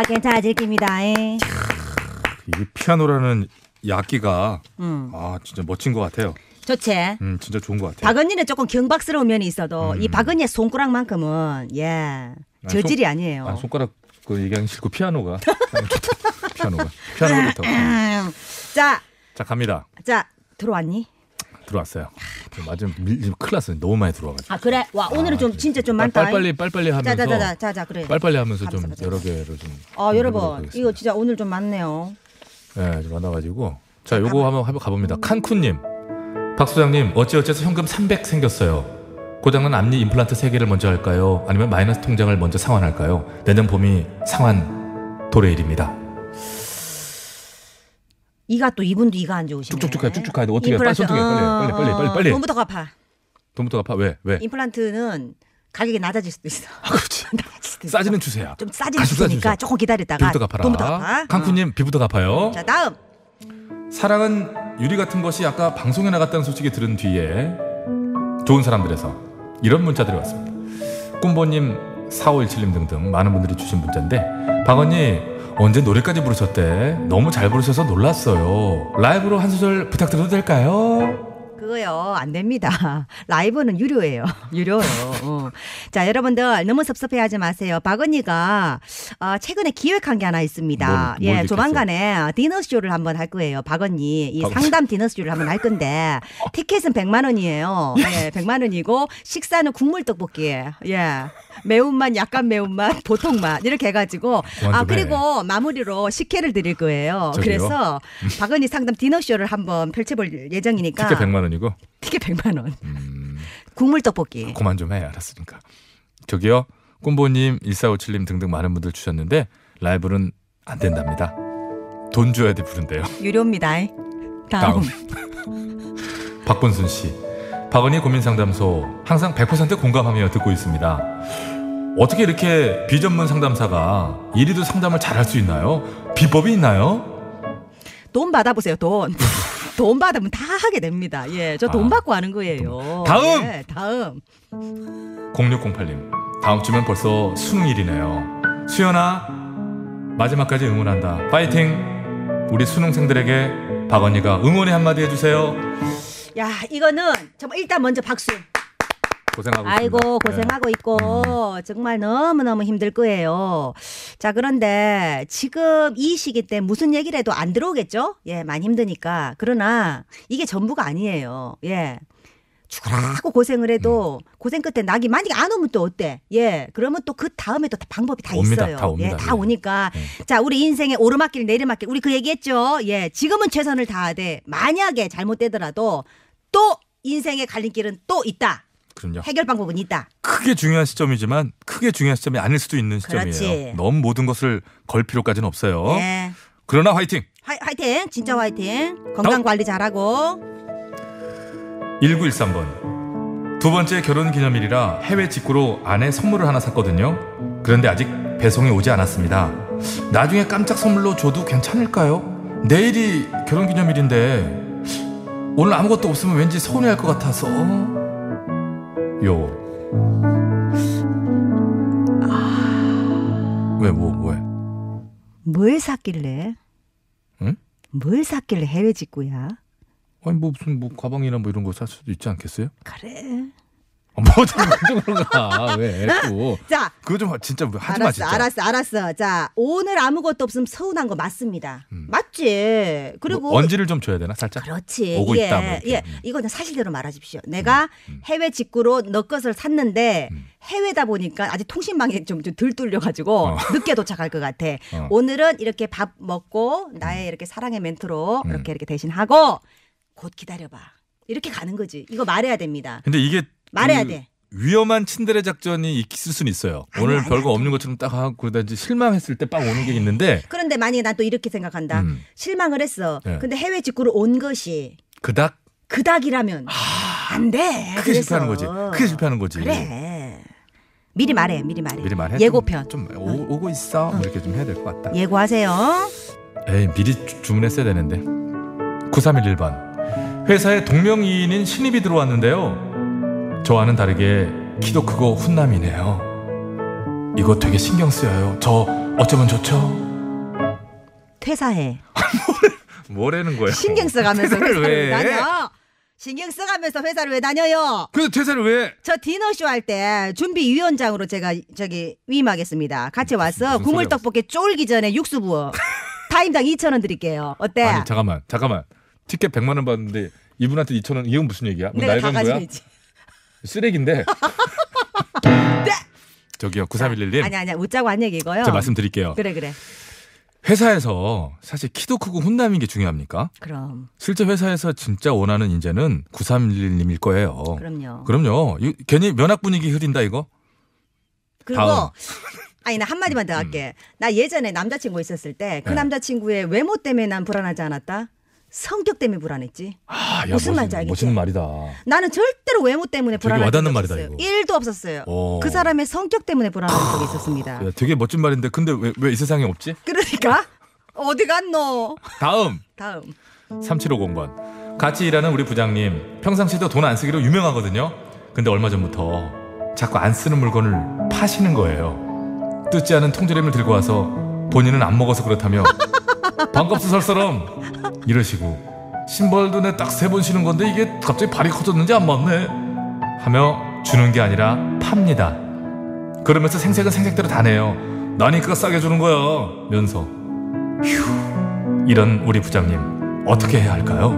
괜찮아질 겁니다. 예. 이 피아노라는 이 악기가 음. 아 진짜 멋진 것 같아요. 좋지. 음 진짜 좋은 것 같아요. 박언니는 조금 경박스러운 면이 있어도 음. 이 박언니의 손가락만큼은 예 저질이 아니에요. 아, 손가락 그 얘기하기 싫고 피아노가 피아노가 피아노가 좋다고. 자, 자 갑니다. 자 들어왔니? 들어왔어요. 맞으면 밀 큰일 났어요. 너무 많이 들어와가지고. 아 그래? 와 오늘은 아, 좀 네. 진짜 좀 많다. 빨리빨리 빨리빨리 하면서. 자자자자 자자 그래. 빨리빨리 하면서 좀 가보자, 가보자. 여러 개를 좀. 아 여러분 해보도록 이거 진짜 오늘 좀 많네요. 네, 좀 많아가지고. 자, 요거 한번 한번 가봅니다. 칸쿤님, 박 소장님, 어찌어찌해서 현금 삼백 생겼어요. 고장난 앞니 임플란트 세 개를 먼저 할까요? 아니면 마이너스 통장을 먼저 상환할까요? 내년 봄이 상환 도래일입니다. 이가 또 이분도 이가 안 좋으시네. 쭉쭉쭉 가, 쭉쭉 가야 돼. 어떻게 해? 빨리 임플란트, 손등에 빨리, 어, 빨리, 빨리, 빨리, 빨리. 돈부터 갚아. 돈부터 갚아. 왜? 왜? 임플란트는 가격이 낮아질 수도 있어. 아, 그렇지. 낮아질 수도 있어. 싸지는 주세요. 좀 싸질 가죽 수 있으니까 싸주세요. 조금 기다렸다가 비부터 갚아라. 돈부터 갚아. 칸쿤님, 비부터 갚아요. 어. 자 다음. 사랑은 유리 같은 것이 아까 방송에 나갔다는 소식이 들은 뒤에 좋은 사람들에서 이런 문자들이 왔습니다. 꿈보님, 사오일칠님 등등 많은 분들이 주신 문자인데 박언니 언제 노래까지 부르셨대? 너무 잘 부르셔서 놀랐어요. 라이브로 한 소절 부탁드려도 될까요? 그거요 안 됩니다. 라이브는 유료예요. 유료예요. 어. 자 여러분들 너무 섭섭해하지 마세요. 박언니가 어, 최근에 기획한 게 하나 있습니다. 뭘, 뭘 예, 느꼈어요? 조만간에 디너쇼를 한번 할 거예요. 박언니 이 박- 상담 디너쇼를 한번 할 건데 티켓은 백만 원이에요. 예, 백만 원이고 식사는 국물 떡볶이에 예. 매운맛, 약간 매운맛, 보통맛 이렇게 해가지고 그만 아 좀 해. 그리고 마무리로 식혜를 드릴 거예요. 저기요? 그래서 박언니 상담 디너쇼를 한번 펼쳐볼 예정이니까 티켓 백만 원이고 티켓 백만 원. 음, 국물 떡볶이. 그만 좀 해. 알았으니까. 저기요. 꿈보님, 일사오칠님 등등 많은 분들 주셨는데 라이브는 안 된답니다. 돈 줘야 돼 부른대요. 유료입니다. 다음. 박본순 씨, 박언니 고민상담소 항상 백 퍼센트 공감하며 듣고 있습니다. 어떻게 이렇게 비전문 상담사가 이리도 상담을 잘할 수 있나요? 비법이 있나요? 돈 받아보세요. 돈. 돈 받으면 다 하게 됩니다. 예, 저 돈 아. 받고 하는 거예요. 다음! 예, 다음. 공육공팔님, 다음 주면 벌써 수능일이네요. 수연아, 마지막까지 응원한다. 파이팅! 우리 수능생들에게 박언니가 응원의 한마디 해주세요. 야, 이거는 정말 일단 먼저 박수. 고생하고 아이고 있습니다. 고생하고 있고 정말 너무너무 힘들 거예요. 자 그런데 지금 이 시기 때 무슨 얘기를 해도 안 들어오겠죠? 예, 많이 힘드니까. 그러나 이게 전부가 아니에요. 예. 죽으라고 고생을 해도 고생 끝에 낙이 만약에 안 오면 또 어때? 예. 그러면 또 그 다음에 또 방법이 다 옵니다. 있어요. 다 옵니다. 예, 다 예. 오니까. 자, 우리 인생의 오르막길 내리막길 우리 그 얘기했죠. 예. 지금은 최선을 다하되 만약에 잘못되더라도 또 인생의 갈림길은 또 있다. 그럼요. 해결 방법은 있다. 크게 중요한 시점이지만 크게 중요한 시점이 아닐 수도 있는 시점이에요. 그렇지. 너무 모든 것을 걸 필요까지는 없어요. 예. 그러나 화이팅! 화, 화이팅! 진짜 화이팅! 건강 관리 잘하고. 일구일삼 번. 두 번째 결혼 기념일이라 해외 직구로 아내 선물을 하나 샀거든요. 그런데 아직 배송이 오지 않았습니다. 나중에 깜짝 선물로 줘도 괜찮을까요? 내일이 결혼 기념일인데 오늘 아무것도 없으면 왠지 서운해할 것 같아서. 요. 왜, 뭐, 왜? 뭘 샀길래? 응? 뭘 샀길래 해외 직구야? 아니, 뭐, 무슨, 뭐, 가방이나 뭐 이런 거 살 수도 있지 않겠어요? 그래. 아, 뭐, 좀 그런가. 왜, 또. 자, 그거 좀 진짜 하지 알았어, 마, 진짜. 알았어, 알았어. 자, 오늘 아무것도 없으면 서운한 거 맞습니다. 음. 맞지. 그리고 뭐 언지를 좀 줘야 되나, 살짝? 그렇지. 오고 예, 있다, 뭐 이렇게. 예. 음. 이거는 사실대로 말하십시오. 내가 음. 해외 직구로 너 것을 샀는데 음. 해외다 보니까 아직 통신망에 좀, 좀 덜 뚫려가지고 어. 늦게 도착할 것 같아. 어. 오늘은 이렇게 밥 먹고 나의 이렇게 사랑의 멘트로 음. 이렇게 이렇게 대신하고 곧 기다려봐. 이렇게 가는 거지. 이거 말해야 됩니다. 근데 이게. 말해야 그 돼. 위험한 친데레 작전이 있을 수는 있어요. 아니, 오늘 아니, 별거 아니. 없는 것처럼 딱 하고 그러다 이제 실망했을 때 빵 오는 게 있는데 그런데 만약에 난 또 이렇게 생각한다. 음. 실망을 했어. 네. 근데 해외 직구로 온 것이 그닥 그닥이라면 안 돼. 크게 그래서. 실패하는 거지. 크게 실패하는 거지. 그래. 미리 말해. 미리 말해. 미리 말해. 예고편. 좀, 좀 오, 오고 있어. 뭐 이렇게 좀 해야 될 것 같다. 예고하세요. 에이, 미리 주, 주문했어야 되는데. 구삼일일 번. 회사에 동명이인인 신입이 들어왔는데요. 저와는 다르게 키도 크고 훈남이네요. 이거 되게 신경 쓰여요. 저 어쩌면 좋죠. 퇴사해. 뭐라는 거야? 신경 써가면서 퇴사를 회사를 왜 왜? 다녀? 신경 써가면서 회사를 왜 다녀요? 그 퇴사를 왜? 저 디너쇼 할 때 준비위원장으로 제가 저기 위임하겠습니다. 같이 와서 무슨 국물 소리야. 떡볶이 쫄기 전에 육수 부어. 타임당 이천 원 드릴게요. 어때? 아니 잠깐만 잠깐만 티켓 백만 원 받는데 이분한테 이천 원 이건 무슨 얘기야? 뭐 내가 날 다 간 가지고 거야? 있지. 쓰레기인데. 저기요 구삼일일 님. 아니 아니야 웃자고 한 얘기고요. 제가 말씀드릴게요. 그래 그래. 회사에서 사실 키도 크고 훈남인 게 중요합니까? 그럼 실제 회사에서 진짜 원하는 인재는 구삼일일 님일 거예요. 그럼요. 그럼요. 이, 괜히 면학 분위기 흐린다 이거? 그리고 다음. 아니 나 한마디만 더 할게. 나 예전에 남자친구 있었을 때 그 네. 남자친구의 외모 때문에 난 불안하지 않았다. 성격 때문에 불안했지. 아, 야, 무슨 멋있- 말인지 알겠지? 멋있는 말이다. 나는 절대로 외모 때문에 되게 불안한 적이 와닿는 말이다, 없었어요. 이거. 일도 없었어요. 오. 그 사람의 성격 때문에 불안한 적이 있었습니다. 야, 되게 멋진 말인데 근데 왜 왜 이 세상에 없지? 그러니까 어디 갔노? 다음 다음. 삼칠오공 번. 같이 일하는 우리 부장님 평상시에도 돈 안 쓰기로 유명하거든요. 근데 얼마 전부터 자꾸 안 쓰는 물건을 파시는 거예요. 뜯지 않은 통조림을 들고 와서 본인은 안 먹어서 그렇다며 반값도 살사람 이러시고 신발도 내 딱 세 번 신은 건데 이게 갑자기 발이 커졌는지 안 맞네 하며 주는 게 아니라 팝니다. 그러면서 생색은 생색대로 다 내요. 나니까 싸게 주는 거야 면서. 휴, 이런 우리 부장님 어떻게 해야 할까요?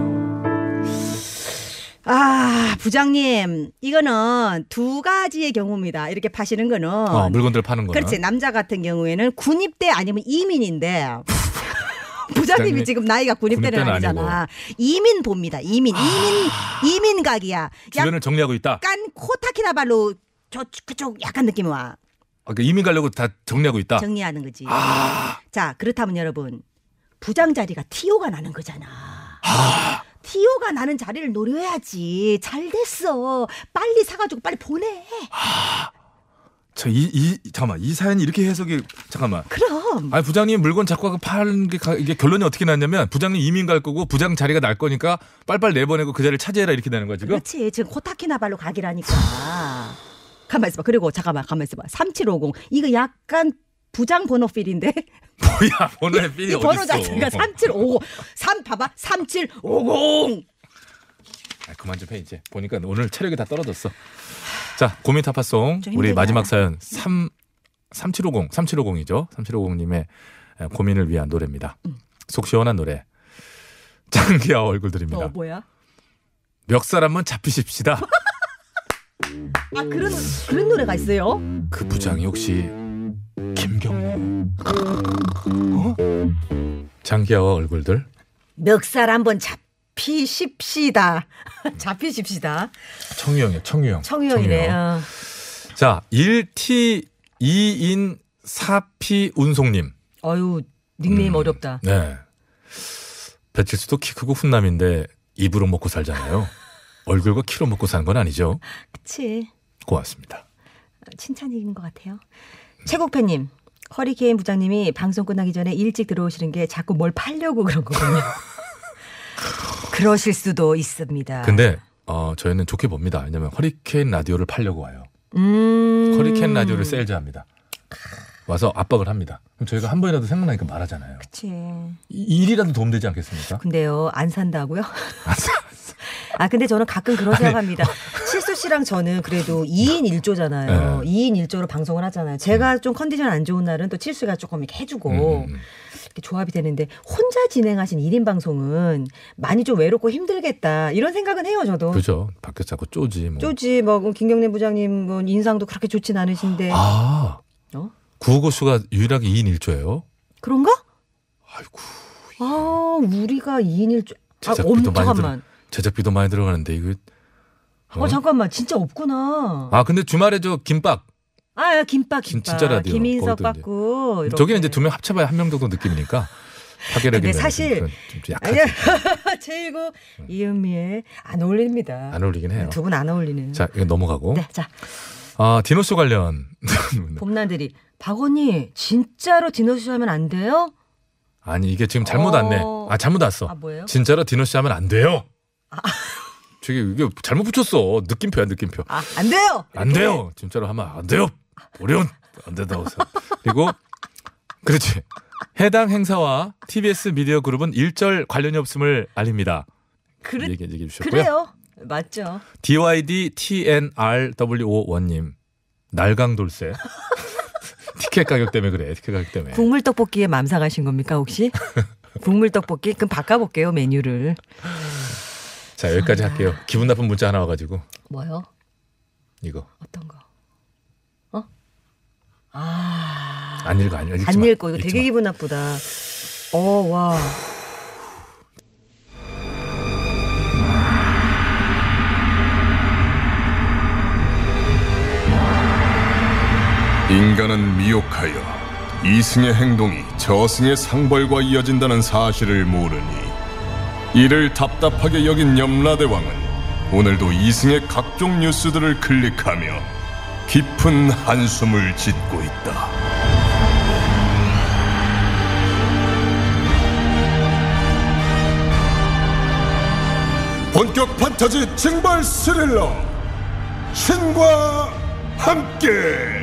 아 부장님 이거는 두 가지의 경우입니다. 이렇게 파시는 거는 어, 물건들 파는 거는. 그렇지 남자 같은 경우에는 군입대 아니면 이민인데 부장님이 부장님이 지금 나이가 군입대는 군입대는 아니잖아. 이민 봅니다. 이민 이민 이민각이야. 주변을 정리하고 있다. 약간 코타키나발루 저 그쪽 약간 느낌이 와. 아, 그 이민 가려고 다 정리하고 있다. 정리하는 거지. 아. 자 그렇다면 여러분 부장 자리가 티오가 나는 거잖아. 아. 티오가 나는 자리를 노려야지. 잘 됐어. 빨리 사가지고 빨리 보내. 저 이 이 잠깐만 이 사연이 이렇게 해석이 잠깐만. 그럼. 아니 부장님 물건 자꾸 파는 게 가- 이게 결론이 어떻게 났냐면 부장님 이민 갈 거고 부장 자리가 날 거니까 빨빨 내보내고 그 자리를 차지해라 이렇게 되는 거야 지금. 그렇지. 지금 코타키나발루 가기라니까. 가만 있어봐. 그리고 잠깐만 가만 있어봐. 삼칠오공 이거 약간 부장 번호 필인데. 뭐야 번호의 삘이 이 번호 어딨어? 자체가 삼칠오공. 삼 봐봐. 삼칠오공. 아, 그만 좀 해 이제. 보니까 오늘 체력이 다 떨어졌어. 자 고민 타파송 좀 우리 힘들다. 마지막 사연 삼 삼칠오공 삼칠오공이죠. 삼칠오공님의 고민을 위한 노래입니다. 속 시원한 노래. 장기하 얼굴들입니다. 어 뭐야? 멱살 한번 잡히십시다. 아 그런 그런 노래가 있어요? 그 부장이 혹시 김경래? 어? 장기하와 얼굴들. 멱살 한번 잡히십시다. 잡히십시다. 청유형이요. 청유형. 청유형이네. 청유형. 어. 자 일 티 이인 사피 운송님. 어유 닉네임 음. 어렵다. 네. 배칠수도 키 크고 훈남인데 입으로 먹고 살잖아요. 얼굴과 키로 먹고 사는 건 아니죠. 그치. 고맙습니다. 칭찬인 것 같아요. 최국패님, 허리케인 부장님이 방송 끝나기 전에 일찍 들어오시는 게 자꾸 뭘 팔려고 그런 거군요. 그러실 수도 있습니다. 근데 어, 저희는 좋게 봅니다. 왜냐하면 허리케인 라디오를 팔려고 와요. 음. 허리케인 라디오를 세일즈합니다. 와서 압박을 합니다. 그럼 저희가 한 번이라도 생각나니까 말하잖아요. 그치. 이 일이라도 도움되지 않겠습니까? 근데요, 안 산다고요? 아, 근데 저는 가끔 그런 생각합니다. 칠수 씨랑 저는 그래도 이인 일조잖아요. 네. 이인 일조로 방송을 하잖아요. 제가 좀 컨디션 안 좋은 날은 또 칠수가 조금 이렇게 해주고 음, 음. 이렇게 조합이 되는데 혼자 진행하신 일 인 방송은 많이 좀 외롭고 힘들겠다 이런 생각은 해요, 저도. 그죠. 밖에서 자꾸 쪼지. 뭐. 쪼지 뭐 김경래 부장님 뭐 인상도 그렇게 좋진 않으신데. 아. 어? 구호고수가 유일하게 이인 일조예요? 그런가? 아이고. 아, 우리가 이인 일조. 아, 제작비도 엄, 많이 잠깐만. 들어. 제작비도 많이 들어가는데 이거. 어? 잠깐만. 진짜 없구나. 아 근데 주말에 저 김밥. 아, 야, 김밥, 진- 김밥. 진짜 라디오. 김인석 거기도 이제. 받고. 이렇게. 저기는 이제 두 명 합쳐봐야 한 명 정도 느낌이니까. 파괴력이 근데 사실- 좀, 좀 약하지. 아니야. 제이고 이은미의 안 어울립니다. 안 어울리긴 해요. 두 분 안 어울리는. 자 이거 넘어가고. 네, 자. 아 디노쇼 관련. 봄나들이 박 언니 진짜로 디너쇼 하면 안 돼요? 아니 이게 지금 잘못 어. 왔네. 아 잘못 왔어. 아, 뭐예요? 진짜로 디노쇼 하면 안 돼요. 저기 이게 잘못 붙였어. 느낌표야 느낌표. 아, 안 돼요. 안 돼요. 진짜로 하면 안 돼요. 어려운 안 된다고 해서. 그리고 그렇지. 해당 행사와 티비에스 미디어 그룹은 일절 관련이 없음을 알립니다. 그래, 얘기, 얘기해 주셨고요. 그래요. 맞죠. 디와이디 티엔알더블유오원님 날강돌쇠. 티켓 가격 때문에 그래. 티켓 가격 때문에. 국물 떡볶이에 맘상하신 겁니까 혹시? 국물 떡볶이? 그럼 바꿔볼게요 메뉴를. 자 여기까지 할게요. 기분 나쁜 문자 하나 와가지고. 뭐요? 이거. 어떤 거? 어? 아. 안 읽어 안 읽지 안 마. 읽고 이거 읽지 되게 마. 기분 나쁘다. 어 와. 인간은 미혹하여 이승의 행동이 저승의 상벌과 이어진다는 사실을 모르니 이를 답답하게 여긴 염라대왕은 오늘도 이승의 각종 뉴스들을 클릭하며 깊은 한숨을 짓고 있다. 본격 판타지 징벌 스릴러 신과 함께.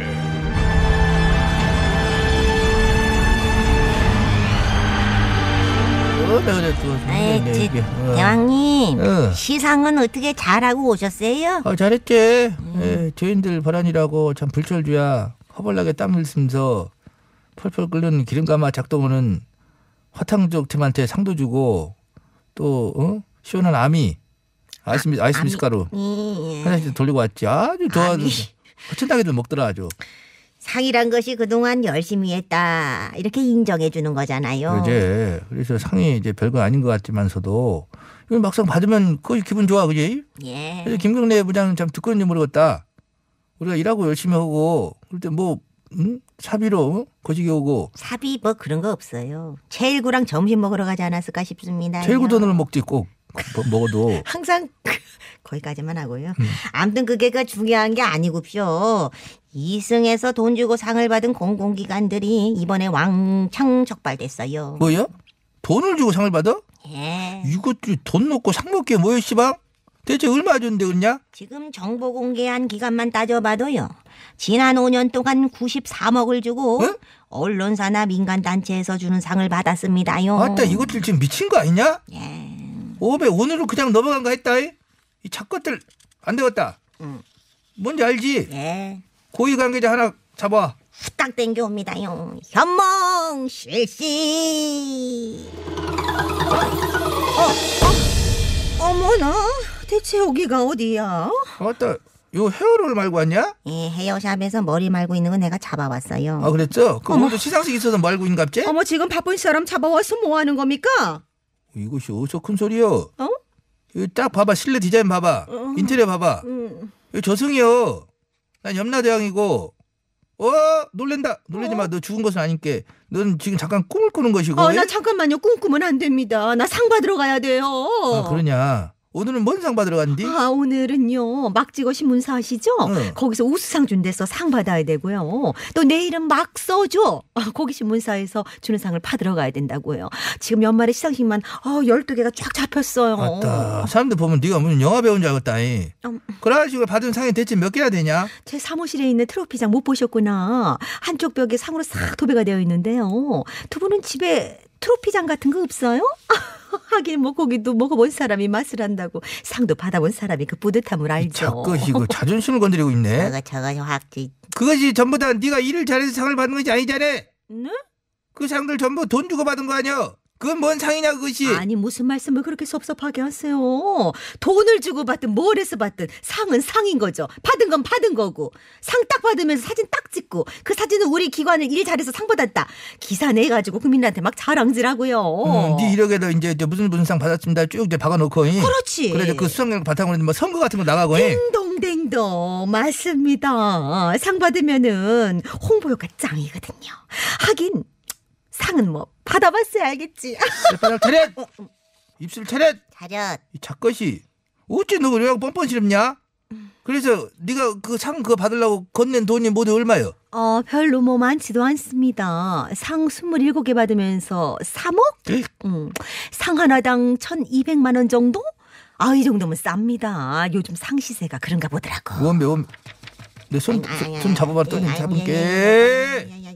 아이, 저, 대왕님 어. 시상은 어떻게 잘하고 오셨어요? 어, 잘했지. 예, 죄인들 바란이라고 참 불철주야. 허벌나게 땀을 쓰면서 펄펄 끓는 기름감아 작동하는 화탕족 팀한테 상도 주고 또 어? 시원한 아미 아이스, 아이스 미숫가루 예, 예. 하나씩 돌리고 왔지. 아주 좋아하는 허천하게들 먹더라 아주. 상이란 것이 그동안 열심히 했다 이렇게 인정해 주는 거잖아요. 그제 그래서 상이 이제 별거 아닌 것 같지만서도 이걸 막상 받으면 거의 기분 좋아 그지? 예. 그래서 김경래 부장 참 듣고 있는지 모르겠다. 우리가 일하고 열심히 하고 그럴 때 뭐 응? 사비로 거시기 오고. 사비 뭐 그런 거 없어요. 제일구랑 점심 먹으러 가지 않았을까 싶습니다. 제일구 돈을 먹지 꼭 뭐, 먹어도. 항상 거기까지만 하고요. 음. 아무튼 그게 그 중요한 게 아니고요. 이승에서 돈 주고 상을 받은 공공기관들이 이번에 왕창 적발됐어요. 뭐야? 돈을 주고 상을 받아? 예. 이것도 돈 놓고 상 먹게 뭐야 씨방? 대체 얼마 줬는데 그랬냐? 지금 정보 공개한 기간만 따져봐도요. 지난 오 년 동안 구십삼억을 주고 어? 언론사나 민간단체에서 주는 상을 받았습니다요. 아따 이것들 지금 미친 거 아니냐? 예. 오배 오늘은 그냥 넘어간 거 했다. 이, 이 작것들 안 되겠다. 응. 뭔지 알지? 예. 고위 관계자 하나 잡아. 후딱 땡겨옵니다요. 현몽 실시. 어, 어, 어머나 대체 여기가 어디야? 아따 요 헤어롤 말고 왔냐? 예, 헤어샵에서 머리 말고 있는 거 내가 잡아왔어요. 아 그랬죠? 그 오늘도 시상식 있어서 말고 있는갑지? 어머 지금 바쁜 사람 잡아와서 뭐 하는 겁니까? 이것이 어디서 큰 소리요? 어? 이거 딱 봐봐 실내 디자인 봐봐 어. 인테리어 봐봐. 음. 이거 저승이요. 난 염라대왕이고. 어 놀랜다. 놀라지 마. 너 죽은 것은 아니께. 넌 지금 잠깐 꿈을 꾸는 것이고. 어, 나 잠깐만요. 꿈꾸면 안 됩니다. 나 상 받으러 가야 돼요. 아 그러냐. 오늘은 뭔 상 받으러 갔는디? 아 오늘은요 막지거 신문사 아시죠? 응. 거기서 우수상 준대서 상 받아야 되고요. 또 내일은 막서죠. 아, 거기 신문사에서 주는 상을 받으러 가야 된다고요. 지금 연말에 시상식만 어, 열두 개가 쫙 잡혔어요. 맞다. 사람들 보면 네가 무슨 영화 배우인 줄 알겠다. 음. 그래가지고 받은 상이 대체 몇 개나 되냐? 제 사무실에 있는 트로피장 못 보셨구나. 한쪽 벽에 상으로 싹 도배가 되어 있는데요. 두 분은 집에 트로피장 같은 거 없어요? 하긴 뭐 거기도 먹어본 사람이 맛을 안다고 상도 받아본 사람이 그 뿌듯함을 알죠. 자것이 그 자존심을 건드리고 있네. 저거 저거 확지. 그것이 전부 다 네가 일을 잘해서 상을 받는 것이 아니잖아. 네? 그 상들 전부 돈 주고 받은 거 아니야? 그건 뭔 상이냐 그것이. 아니 무슨 말씀을 그렇게 섭섭하게 하세요. 돈을 주고 받든 뭘 해서 받든 상은 상인 거죠. 받은 건 받은 거고. 상 딱 받으면서 사진 딱 찍고 그 사진은 우리 기관을 일 잘해서 상 받았다. 기사 내가지고 국민한테 막 자랑질하고요. 음, 네 이력에다 이제 무슨 무슨 상 받았습니다 쭉 이제 박아놓고. 그렇지. 그래서 그 수상력 바탕으로 뭐 선거 같은 거 나가고. 딩동댕동 맞습니다. 상 받으면은 홍보 효과 짱이거든요. 하긴 상은 뭐 받아봤어야 알겠지. 입술 차렷. 입술 차렷. 차렷. 이 작것이 어째 너 왜 뻔뻔 싫었냐? 그래서 네가 그 상 그거 받으려고 건넨 돈이 모두 얼마요? 어 별로 뭐 많지도 않습니다. 상 스물일곱 개 받으면서 삼억? 음, 상 하나당 천이백만 원 정도? 아, 이 정도면 쌉니다. 요즘 상 시세가 그런가 보더라고. 원배 원. 내 손 손 잡아봐 또 좀 잡을게.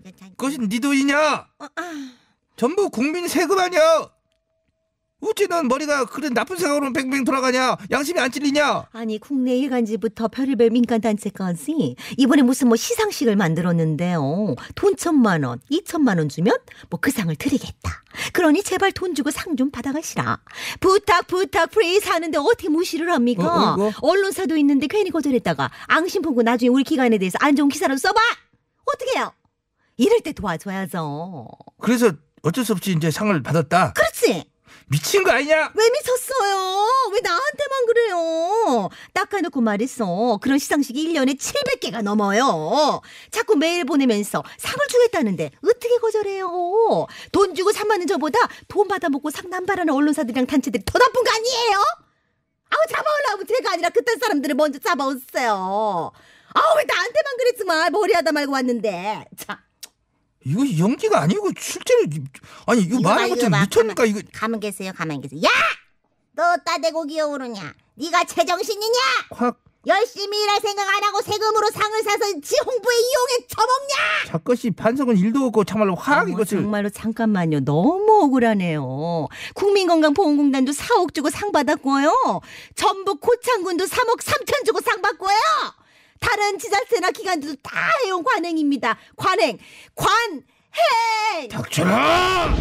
그것이 네 돈이냐? 전부 국민 세금 아니야? 어찌 넌 머리가 그런 나쁜 생각으로 뱅뱅 돌아가냐? 양심이 안 찔리냐? 아니 국내 일간지부터 별의별 민간단체까지 이번에 무슨 뭐 시상식을 만들었는데요. 돈 천만 원, 이천만 원 주면 뭐 그 상을 드리겠다. 그러니 제발 돈 주고 상 좀 받아가시라. 부탁 부탁 프레이즈 하는데 어떻게 무시를 합니까? 어, 어, 언론사도 있는데 괜히 거절했다가 앙심 보고 나중에 우리 기관에 대해서 안 좋은 기사를 써봐. 어떻게 해요? 이럴 때 도와줘야죠. 그래서 어쩔 수 없이 이제 상을 받았다. 그렇지. 미친 거 아니냐? 왜 미쳤어요? 왜 나한테만 그래요? 닦아놓고 말했어. 그런 시상식이 일 년에 칠백 개가 넘어요. 자꾸 메일 보내면서 상을 주겠다는데 어떻게 거절해요? 돈 주고 상 받는 저보다 돈 받아먹고 상 남발하는 언론사들이랑 단체들이 더 나쁜 거 아니에요? 아우 잡아오려면 제가 아니라 그딴 사람들을 먼저 잡아오세요. 아우 왜 나한테만 그래 정말 머리하다 말고 왔는데. 자. 이거 연기가 아니고 실제로 아니 이거 말한 것처럼 미쳤니까 이거. 가만 계세요. 가만 계세요. 야! 너 따대고 기어오르냐? 네가 제정신이냐? 확. 열심히 일할 생각 안 하고 세금으로 상을 사서 지 홍보에 이용해 처먹냐? 자것이 반성은 일도 없고 참말로 확 이것을. 정말로 잠깐만요. 너무 억울하네요. 국민건강보험공단도 사억 주고 상 받았고요. 전북 고창군도 삼억 삼천 주고 상 받고요. 다른 지자체나 기관들도 다 해온 관행입니다. 관행, 관행. 닥쳐라.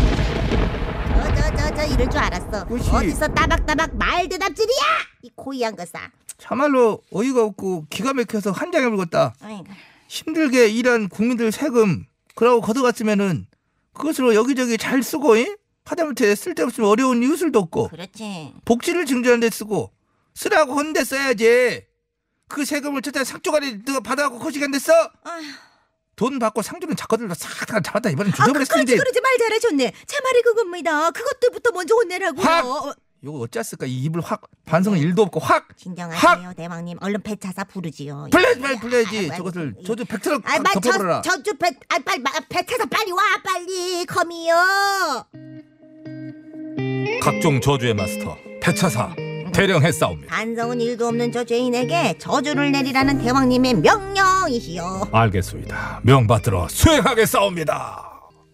저 저 저 저 이럴 줄 알았어. 그치. 어디서 따박따박 말 대답질이야? 이 고이한 거사. 참말로 어이가 없고 기가 막혀서 한장에 물었다. 아이고. 힘들게 일한 국민들 세금 그러고 걷어갔으면은 그것으로 여기저기 잘 쓰고 잉? 하다못해 쓸데없으면 어려운 이웃을도 없고. 그렇지. 복지를 증진하는 데 쓰고 쓰라고 헌 데 써야지. 그 세금을 저때 상조가리 너가 받아갖고 거시기 안 됐어? 아휴. 돈 받고 상주는 작가들로 싹 다 잡았다 이번엔 아, 조져버렸을 그렇지 텐데. 그렇지 말 잘하셨네. 제 말이 그겁니다. 그것들부터 먼저 혼내라고요. 확! 이거 어찌했을까? 이 입을 확 반성은 일도 없고 확! 진정하세요 대왕님. 얼른 배차사 부르지요. 불러야지 빨리 불러야지. 아, 저것을 아, 저도 팩트로 아, 마, 덮어버려라. 저, 저쪽 배, 아, 빨리, 마, 배 타서 빨리 와, 빨리, 컴이요. 각종 저주의 마스터 배차사 대령했사옵니다. 반성은 일도 없는 저 죄인에게 저주를 내리라는 대왕님의 명령이시여. 알겠습니다. 명받들어 수행하겠사옵니다.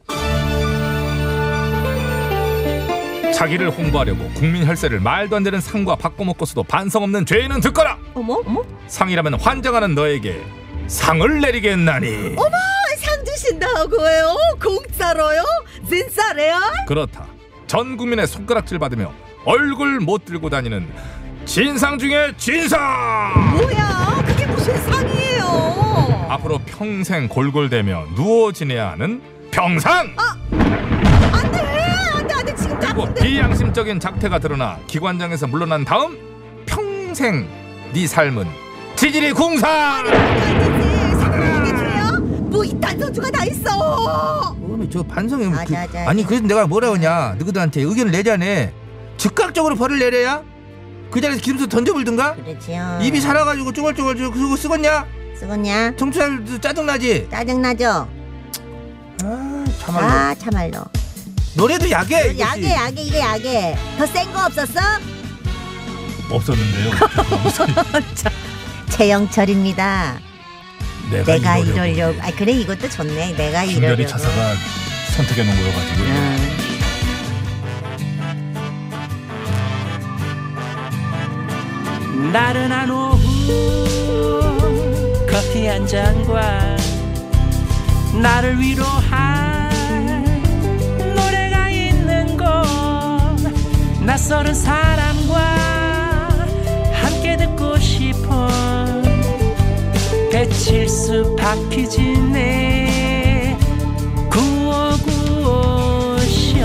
자기를 홍보하려고 국민 혈세를 말도 안 되는 상과 바꿔먹고 써도 반성 없는 죄인은 듣거라. 어머 어머 상이라면 환장하는 너에게 상을 내리겠나니. 어머 상 주신다고요? 공짜로요? 진짜래요? 그렇다. 전 국민의 손가락질 받으며 얼굴 못 들고 다니는 진상 중에 진상. 뭐야 그게 무슨 상이에요? 앞으로 평생 골골대며 누워 지내야 하는 병상. 아, 안돼 안돼 안돼 지금 그리고 아픈데. 비양심적인 작태가 드러나 기관장에서 물러난 다음 평생 네 삶은 지질이 궁상. 이게 죄야? 뭐 이딴 저주가 다 있어. 어머니 저 반성이 그, 맞아, 맞아. 아니 그래서 내가 뭐라 하냐 너희들한테 의견을 내자네. 즉각적으로 벌을 내려야 그 자리에서 기름도 던져불든가. 그렇지요. 입이 살아가지고 쭈글쭈글 그거 쓰겄냐? 쓰겄냐? 청취자들도 짜증나지? 짜증나죠? 아 참말로. 아 참말로. 노래도 약해 이것이. 약해 약해 이게 약해. 더 센 거 없었어? 없었는데요. 최영철입니다. 내가, 내가 이러려고. 이러려고. 아 그래 이것도 좋네. 내가 김별이 이러려고. 차사가 선택해 놓은 거여가지고. 음. 나른한 오후 커피 한 잔과 나를 위로할 노래가 있는 곳 낯설은 사람과 함께 듣고 싶어 배칠수 박희진의 구오구오 쇼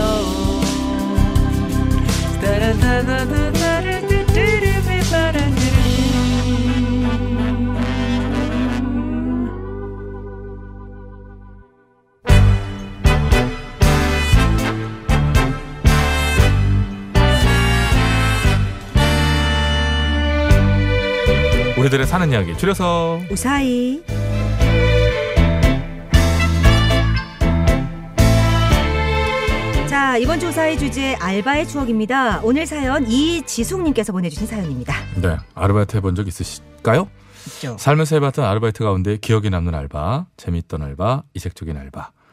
우리들의 사는 이야기 줄여서 우사히. 자 이번 조사의 주제 알바의 추억입니다. 오늘 사연 이지숙님께서 보내주신 사연입니다. 네, 아르바이트 해본 적 있으실까요? 있죠. 살면서 해봤던 아르바이트 가운데 기억에 남는 알바, 재미있던 알바, 이색적인 알바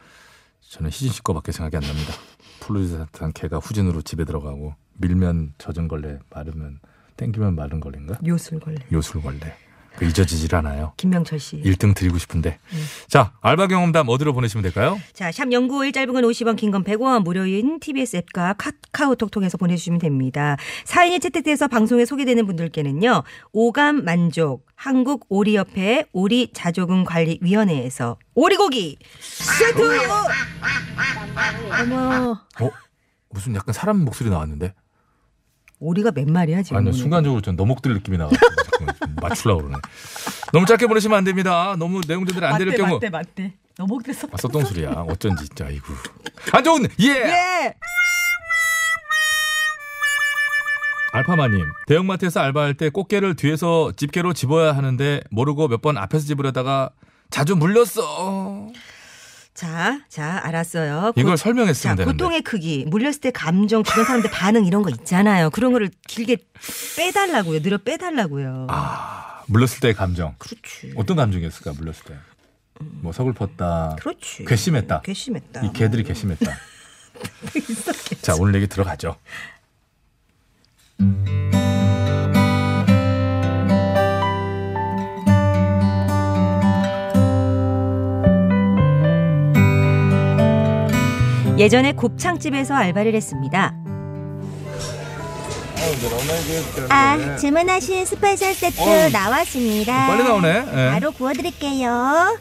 저는 희진 씨 거밖에 생각이 안 납니다. 플루리스탄 개가 후진으로 집에 들어가고 밀면 젖은 걸레, 마르면 땡기면 마른 걸레인가? 요술걸레. 요술걸레. 그 잊어지질 않아요. 김명철 씨. 일 등 드리고 싶은데. 음. 자, 알바 경험담 어디로 보내시면 될까요? 자, 샵 영구오일 짧은 건 오십 원, 긴 건 백 원, 무료인 티비에스 앱과 카카오톡 통해서 보내주시면 됩니다. 사연이 채택돼서 방송에 소개되는 분들께는요. 오감 만족, 한국 오리협회 오리자조금관리위원회에서 오리고기 세트! 어머. 어? 무슨 약간 사람 목소리 나왔는데? 오리가 몇 마리야 지금? 아니요, 순간적으로 전 너목들 느낌이 나가지고 맞추려고 그러네. 너무 짧게 보내시면 안 됩니다. 너무 내용 제대로 안 될 경우. 맞대 맞대. 너목들 써. 아, 썼던 소리야. 어쩐지 진짜. 아이고. 안 좋은 예. 예. 알파마님, 대형마트에서 알바할 때 꽃게를 뒤에서 집게로 집어야 하는데 모르고 몇 번 앞에서 집으려다가 자주 물렸어. 자, 자, 알았어요. 이걸 고, 설명했으면 자, 되는데. 고통의 크기, 물렸을 때 감정, 주변 사람들 반응 이런 거 있잖아요. 그런 거를 길게 빼달라고요. 늘어 빼달라고요. 아, 물렸을 때의 감정. 그렇지. 어떤 감정이었을까, 물렸을 때? 뭐 서글펐다. 그렇지. 괘씸했다. 괘씸했다. 이 개들이 괘씸했다. 자, 오늘 얘기 들어가죠. 예전에 곱창집에서 알바를 했습니다. 아, 주문하신 스페셜 세트 어, 나왔습니다. 빨리 나오네. 네. 바로 구워드릴게요.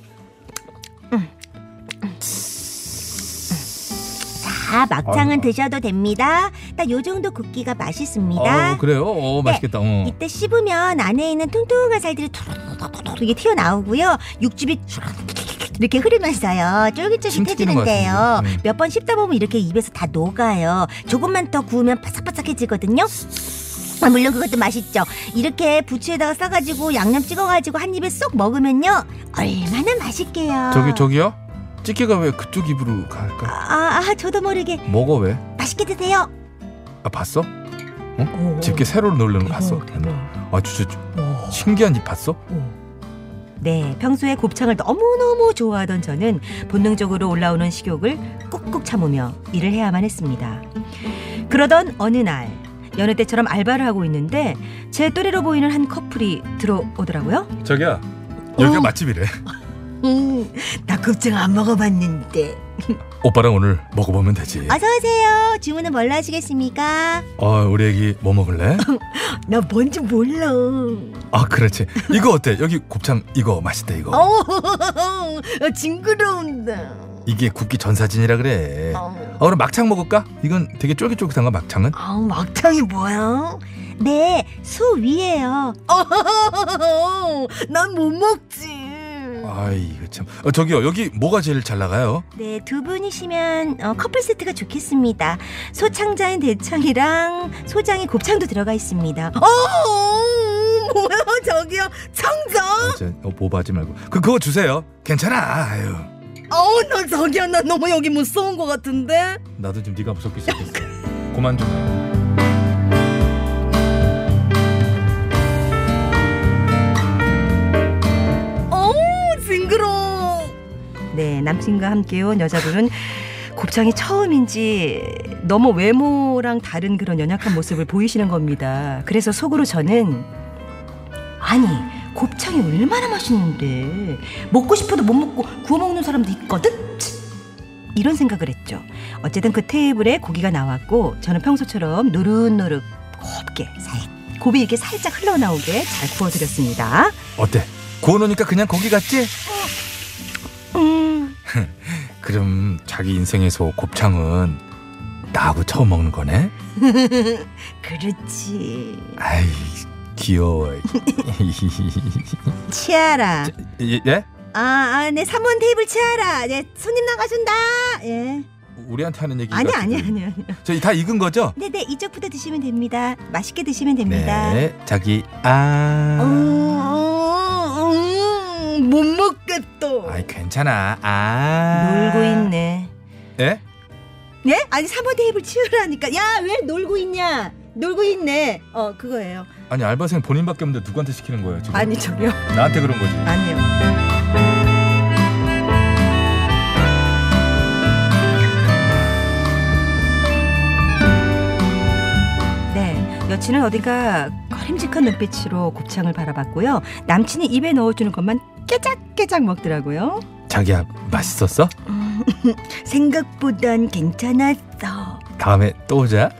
자, 막창은 아유. 드셔도 됩니다. 딱 요 정도 굽기가 맛있습니다. 어, 그래요? 어, 맛있겠다. 어. 이때 씹으면 안에 있는 퉁퉁한 살들이 투루루루루 이게 튀어나오고요. 육즙이 이렇게 흐르면서요. 쫄깃쫄깃해지는데요. 음. 몇 번 씹다 보면 이렇게 입에서 다 녹아요. 조금만 더 구우면 바삭바삭해지거든요. 아, 물론 그것도 맛있죠. 이렇게 부추에다가 싸가지고 양념 찍어가지고 한 입에 쏙 먹으면요. 얼마나 맛있게요. 저기, 저기요? 찌개가 왜 그쪽 입으로 갈까? 아, 아, 저도 모르게. 먹어, 왜? 맛있게 드세요. 아, 봤어? 어? 오. 집게 세로로 넣으려는 거 봤어? 대박. 아, 진짜 신기한 입 봤어? 네, 평소에 곱창을 너무너무 좋아하던 저는 본능적으로 올라오는 식욕을 꾹꾹 참으며 일을 해야만 했습니다. 그러던 어느 날 여느 때처럼 알바를 하고 있는데 제 또래로 보이는 한 커플이 들어오더라고요. 자기야, 여기가 어. 맛집이래. 음, 나 곱창 안 먹어봤는데. 오빠랑 오늘 먹어보면 되지. 어서 오세요. 주문은 뭘로 하시겠습니까? 어, 우리 애기 뭐 먹을래? 나 뭔지 몰라. 아, 그렇지. 이거 어때? 여기 곱창 이거 맛있다 이거. 어, 징그러운다. 이게 굽기 전 사진이라 그래. 어. 어, 그럼 막창 먹을까? 이건 되게 쫄깃쫄깃한가 막창은? 아, 막창이 뭐야? 네, 소 위예요. 난 못 먹지. 아이, 이거 참. 어, 저기요, 여기 뭐가 제일 잘 나가요? 네, 두 분이시면 어, 커플 세트가 좋겠습니다. 소창자인 대창이랑 소장인 곱창도 들어가 있습니다. 어, 뭐야 저기요 창자. 아, 저, 어, 보바지 말고. 그 그거 주세요. 괜찮아. 아유. 어우 나 자기야 나 너무 여기 무서운 것 같은데. 나도 지금 네가 무섭게 시작했어. 그만 좀. 네, 남친과 함께 온 여자분은 곱창이 처음인지 너무 외모랑 다른 그런 연약한 모습을 보이시는 겁니다. 그래서 속으로 저는 아니 곱창이 얼마나 맛있는데 먹고 싶어도 못 먹고 구워 먹는 사람도 있거든? 이런 생각을 했죠. 어쨌든 그 테이블에 고기가 나왔고 저는 평소처럼 노릇노릇 곱게 살, 곱이 이렇게 살짝 흘러나오게 잘 구워드렸습니다. 어때? 구워놓으니까 그냥 고기 같지? 음. 그럼 자기 인생에서 곱창은 나하고 처음 먹는 거네? 그렇지. 아이, 귀여워. 치아라. 자, 예? 예? 아, 아, 네, 삼 번 테이블 치아라. 네, 손님 나가준다. 예. 우리한테 하는 얘기 아니, 아니, 아니, 아니. 저희 다 익은 거죠? 네네, 이쪽부터 드시면 됩니다. 맛있게 드시면 됩니다. 네, 자기 아. 음, 음, 못 먹겠다. 아이, 괜찮아. 아. 놀고 있네. 예? 예? 아니, 삼 번 테이블 치우라니까. 야, 왜 놀고 있냐? 놀고 있네. 어, 그거예요. 아니, 알바생 본인밖에 없는데 누구한테 시키는 거예요 지금? 아니, 저기요. 나한테 그런 거지. 아니요. 여친은 어딘가 꺼림직한 눈빛으로 곱창을 바라봤고요. 남친이 입에 넣어주는 것만 깨작깨작 먹더라고요. 자기야 맛있었어? 음, 생각보단 괜찮았어. 다음에 또 오자.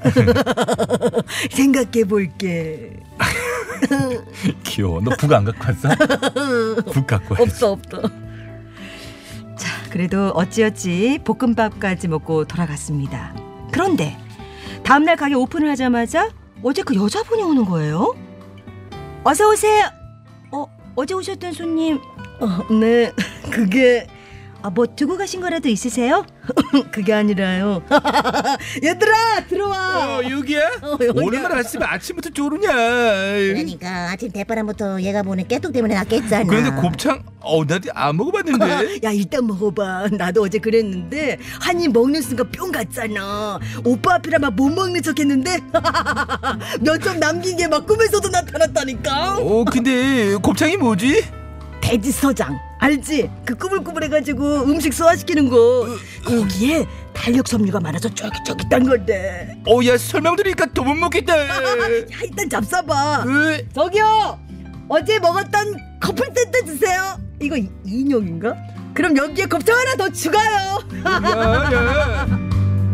생각해볼게. 귀여워. 너 북 안 갖고 왔어? 북 갖고 왔어. 없어 없어. 자, 그래도 어찌어찌 볶음밥까지 먹고 돌아갔습니다. 그런데 다음날 가게 오픈을 하자마자 어제 그 여자분이 오는 거예요. 어서 오세요. 어, 어제 오셨던 손님. 어, 네, 그게 아, 뭐 두고 가신 거라도 있으세요? 그게 아니라요. 얘들아 들어와. 어, 여기야? 어, 여기야. 오랜만에 왔으면 아침부터 쪼르냐. 그러니까 아침 대바람부터 얘가 보는 깨똑 때문에 나 깼잖아. 그런데 곱창 어, 나 안 먹어봤는데. 야, 일단 먹어봐. 나도 어제 그랬는데 한 입 먹는 순간 뿅 갔잖아. 오빠 앞이라 막 못 먹는 척했는데 몇 점 남긴 게 막 꿈에서도 나타났다니까. 어, 근데 곱창이 뭐지? 돼지서장 알지? 그 꾸불꾸불해가지고 음식 소화시키는 거. 여기에 달력 섬유가 많아서 쫄깃쫄깃한 건데. 어, 야, 설명 들으니까 더 못 먹겠다. 야, 일단 잡숴봐. 으. 저기요, 어제 먹었던 커플 세트 주세요. 이거 이- 인형인가? 그럼 여기에 곱창 하나 더 추가요. 야, 야.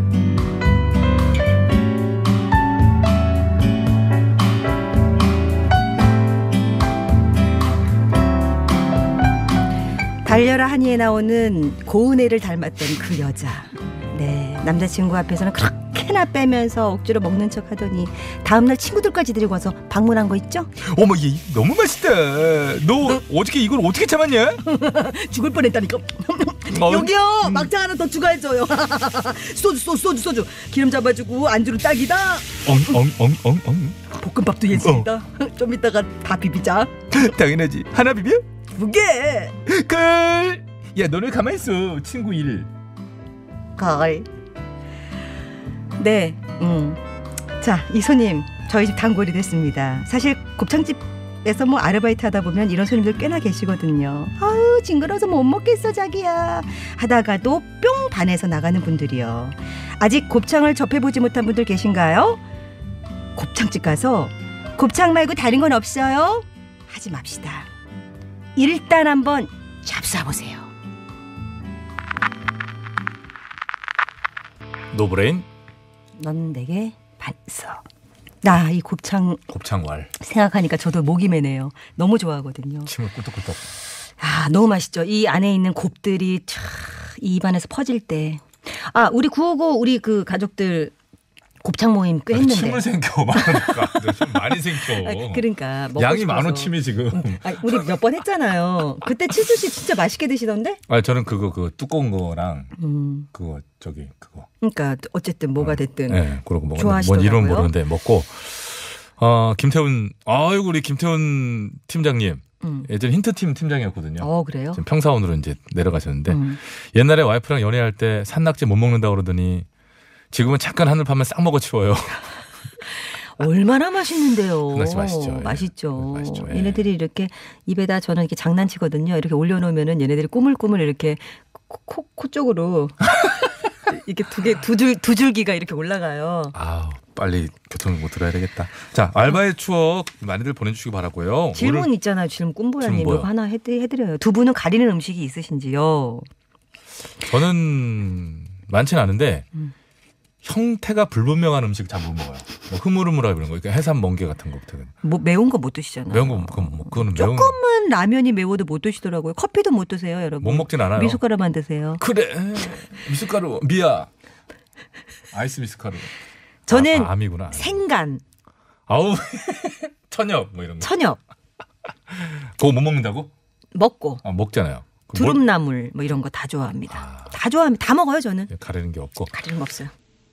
달려라 하니에 나오는 고은혜를 닮았던 그 여자. 네, 남자친구 앞에서는 그렇게나 빼면서 억지로 먹는 척 하더니 다음날 친구들까지 데리고 와서 방문한 거 있죠? 어머, 얘 너무 맛있다. 너 어떻게 이걸 어떻게 참았냐? 죽을 뻔했다니까. 어, 여기요, 음. 막장 하나 더 추가해줘요. 소주 소주 소주 소주 기름 잡아주고 안주로 딱이다. 엉엉엉엉엉. 볶음밥도 예술이다. 좀 이따가 다 비비자. 당연하지. 하나 비벼? 두 개. 걸. 야, 너네 가만히 있어. 친구 일. 걸. 네. 음. 자, 이 손님 저희 집 단골이 됐습니다. 사실 곱창집에서 뭐 아르바이트 하다 보면 이런 손님들 꽤나 계시거든요. 아우, 징그러워서 못 먹겠어 자기야 하다가도 뿅 반해서 나가는 분들이요. 아직 곱창을 접해보지 못한 분들 계신가요? 곱창집 가서 곱창 말고 다른 건 없어요? 하지 맙시다. 일단 한번 잡숴보세요. 노브레인 넌 내게 반석. 나 이 곱창 곱창왈. 생각하니까 저도 목이 메네요. 너무 좋아하거든요. 침을 꿀떡꿀떡. 아, 너무 맛있죠. 이 안에 있는 곱들이 촤, 이 입안에서 퍼질 때. 아, 우리 구호고 우리 그 가족들 곱창 모임 꽤 했는데. 침을 생겨 많으니까. 좀 많이 생겨. 아, 그러니까 먹고 양이 싶어서. 많어 침이 지금. 아, 우리 몇 번 했잖아요. 그때 칠수 씨 진짜 맛있게 드시던데? 아, 저는 그거 그 두꺼운 거랑 음. 그거 저기 그거. 그러니까 어쨌든 뭐가 됐든. 네, 그러고 먹었는데 좋아하시더라고요. 뭔 이름 모르는데 먹고. 어, 김태훈. 아이고 우리 김태훈 팀장님. 음. 예전 힌트팀 팀장이었거든요. 어, 그래요? 지금 평사원으로 이제 내려가셨는데 음. 옛날에 와이프랑 연애할 때 산낙지 못 먹는다 그러더니 지금은 잠깐 하늘 파면 싹 먹어 치워요. 얼마나 맛있는데요. 그날씨 맛있죠. 예. 맛있죠. 맛있죠. 예. 얘네들이 이렇게 입에다 저는 이렇게 장난치거든요. 이렇게 올려놓으면은 얘네들이 꾸물꾸물 이렇게 코, 코, 코 쪽으로 이렇게 두 개, 두 줄, 두 줄기가 이렇게 올라가요. 아우, 빨리 교통을 못 들어야 되겠다. 자, 알바의 추억 많이들 보내주시기 바라고요. 질문 오늘 있잖아요. 질문 질문 꾼보야님 뭐요? 이거 하나 해드, 해드려요. 두 분은 가리는 음식이 있으신지요? 저는 많지는 않은데 음. 형태가 불분명한 음식 잘 못 먹어요. 뭐 흐물흐물하고 이런 거, 그러니까 해삼 멍게 같은 거 같은. 뭐 매운 거 못 드시잖아요. 매운 거 그건 뭐 그거는 매운 거 조금은 라면이 매워도 못 드시더라고요. 커피도 못 드세요, 여러분. 못 먹진 않아요. 미숫가루만 드세요. 그래 미숫가루 미야 아이스 미숫가루. 저는 아, 암이구나. 생간, 아우 천엽 뭐 이런 거. 천엽 그거 못 먹는다고? 먹고 아, 먹잖아요. 그럼 뭘- 두릅나물 뭐 이런 거 다 좋아합니다. 아. 다 좋아합니다. 다 먹어요 저는. 가리는 게 없고. 가리는 거 없어요.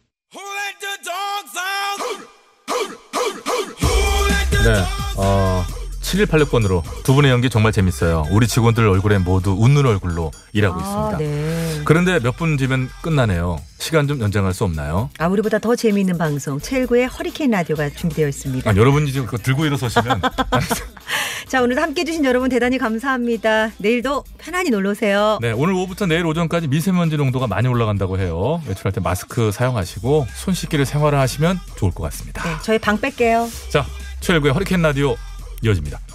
네. 어, 칠일팔육 번으로 두 분의 연기 정말 재밌어요. 우리 직원들 얼굴에 모두 웃는 얼굴로 일하고 있습니다. 네. 그런데 몇 분 뒤면 끝나네요. 시간 좀 연장할 수 없나요? 아, 우리보다 더 재미있는 방송 최일구의 허리케인 라디오가 준비되어 있습니다. 아, 여러분이 지금 그거 들고 일어서시면 자, 오늘도 함께해 주신 여러분 대단히 감사합니다. 내일도 편안히 놀러 오세요. 네, 오늘 오후부터 내일 오전까지 미세먼지 농도가 많이 올라간다고 해요. 외출할 때 마스크 사용하시고 손 씻기를 생활화하시면 좋을 것 같습니다. 네, 저희 방 뺄게요. 자, 최일구의 허리케인 라디오 이어집니다.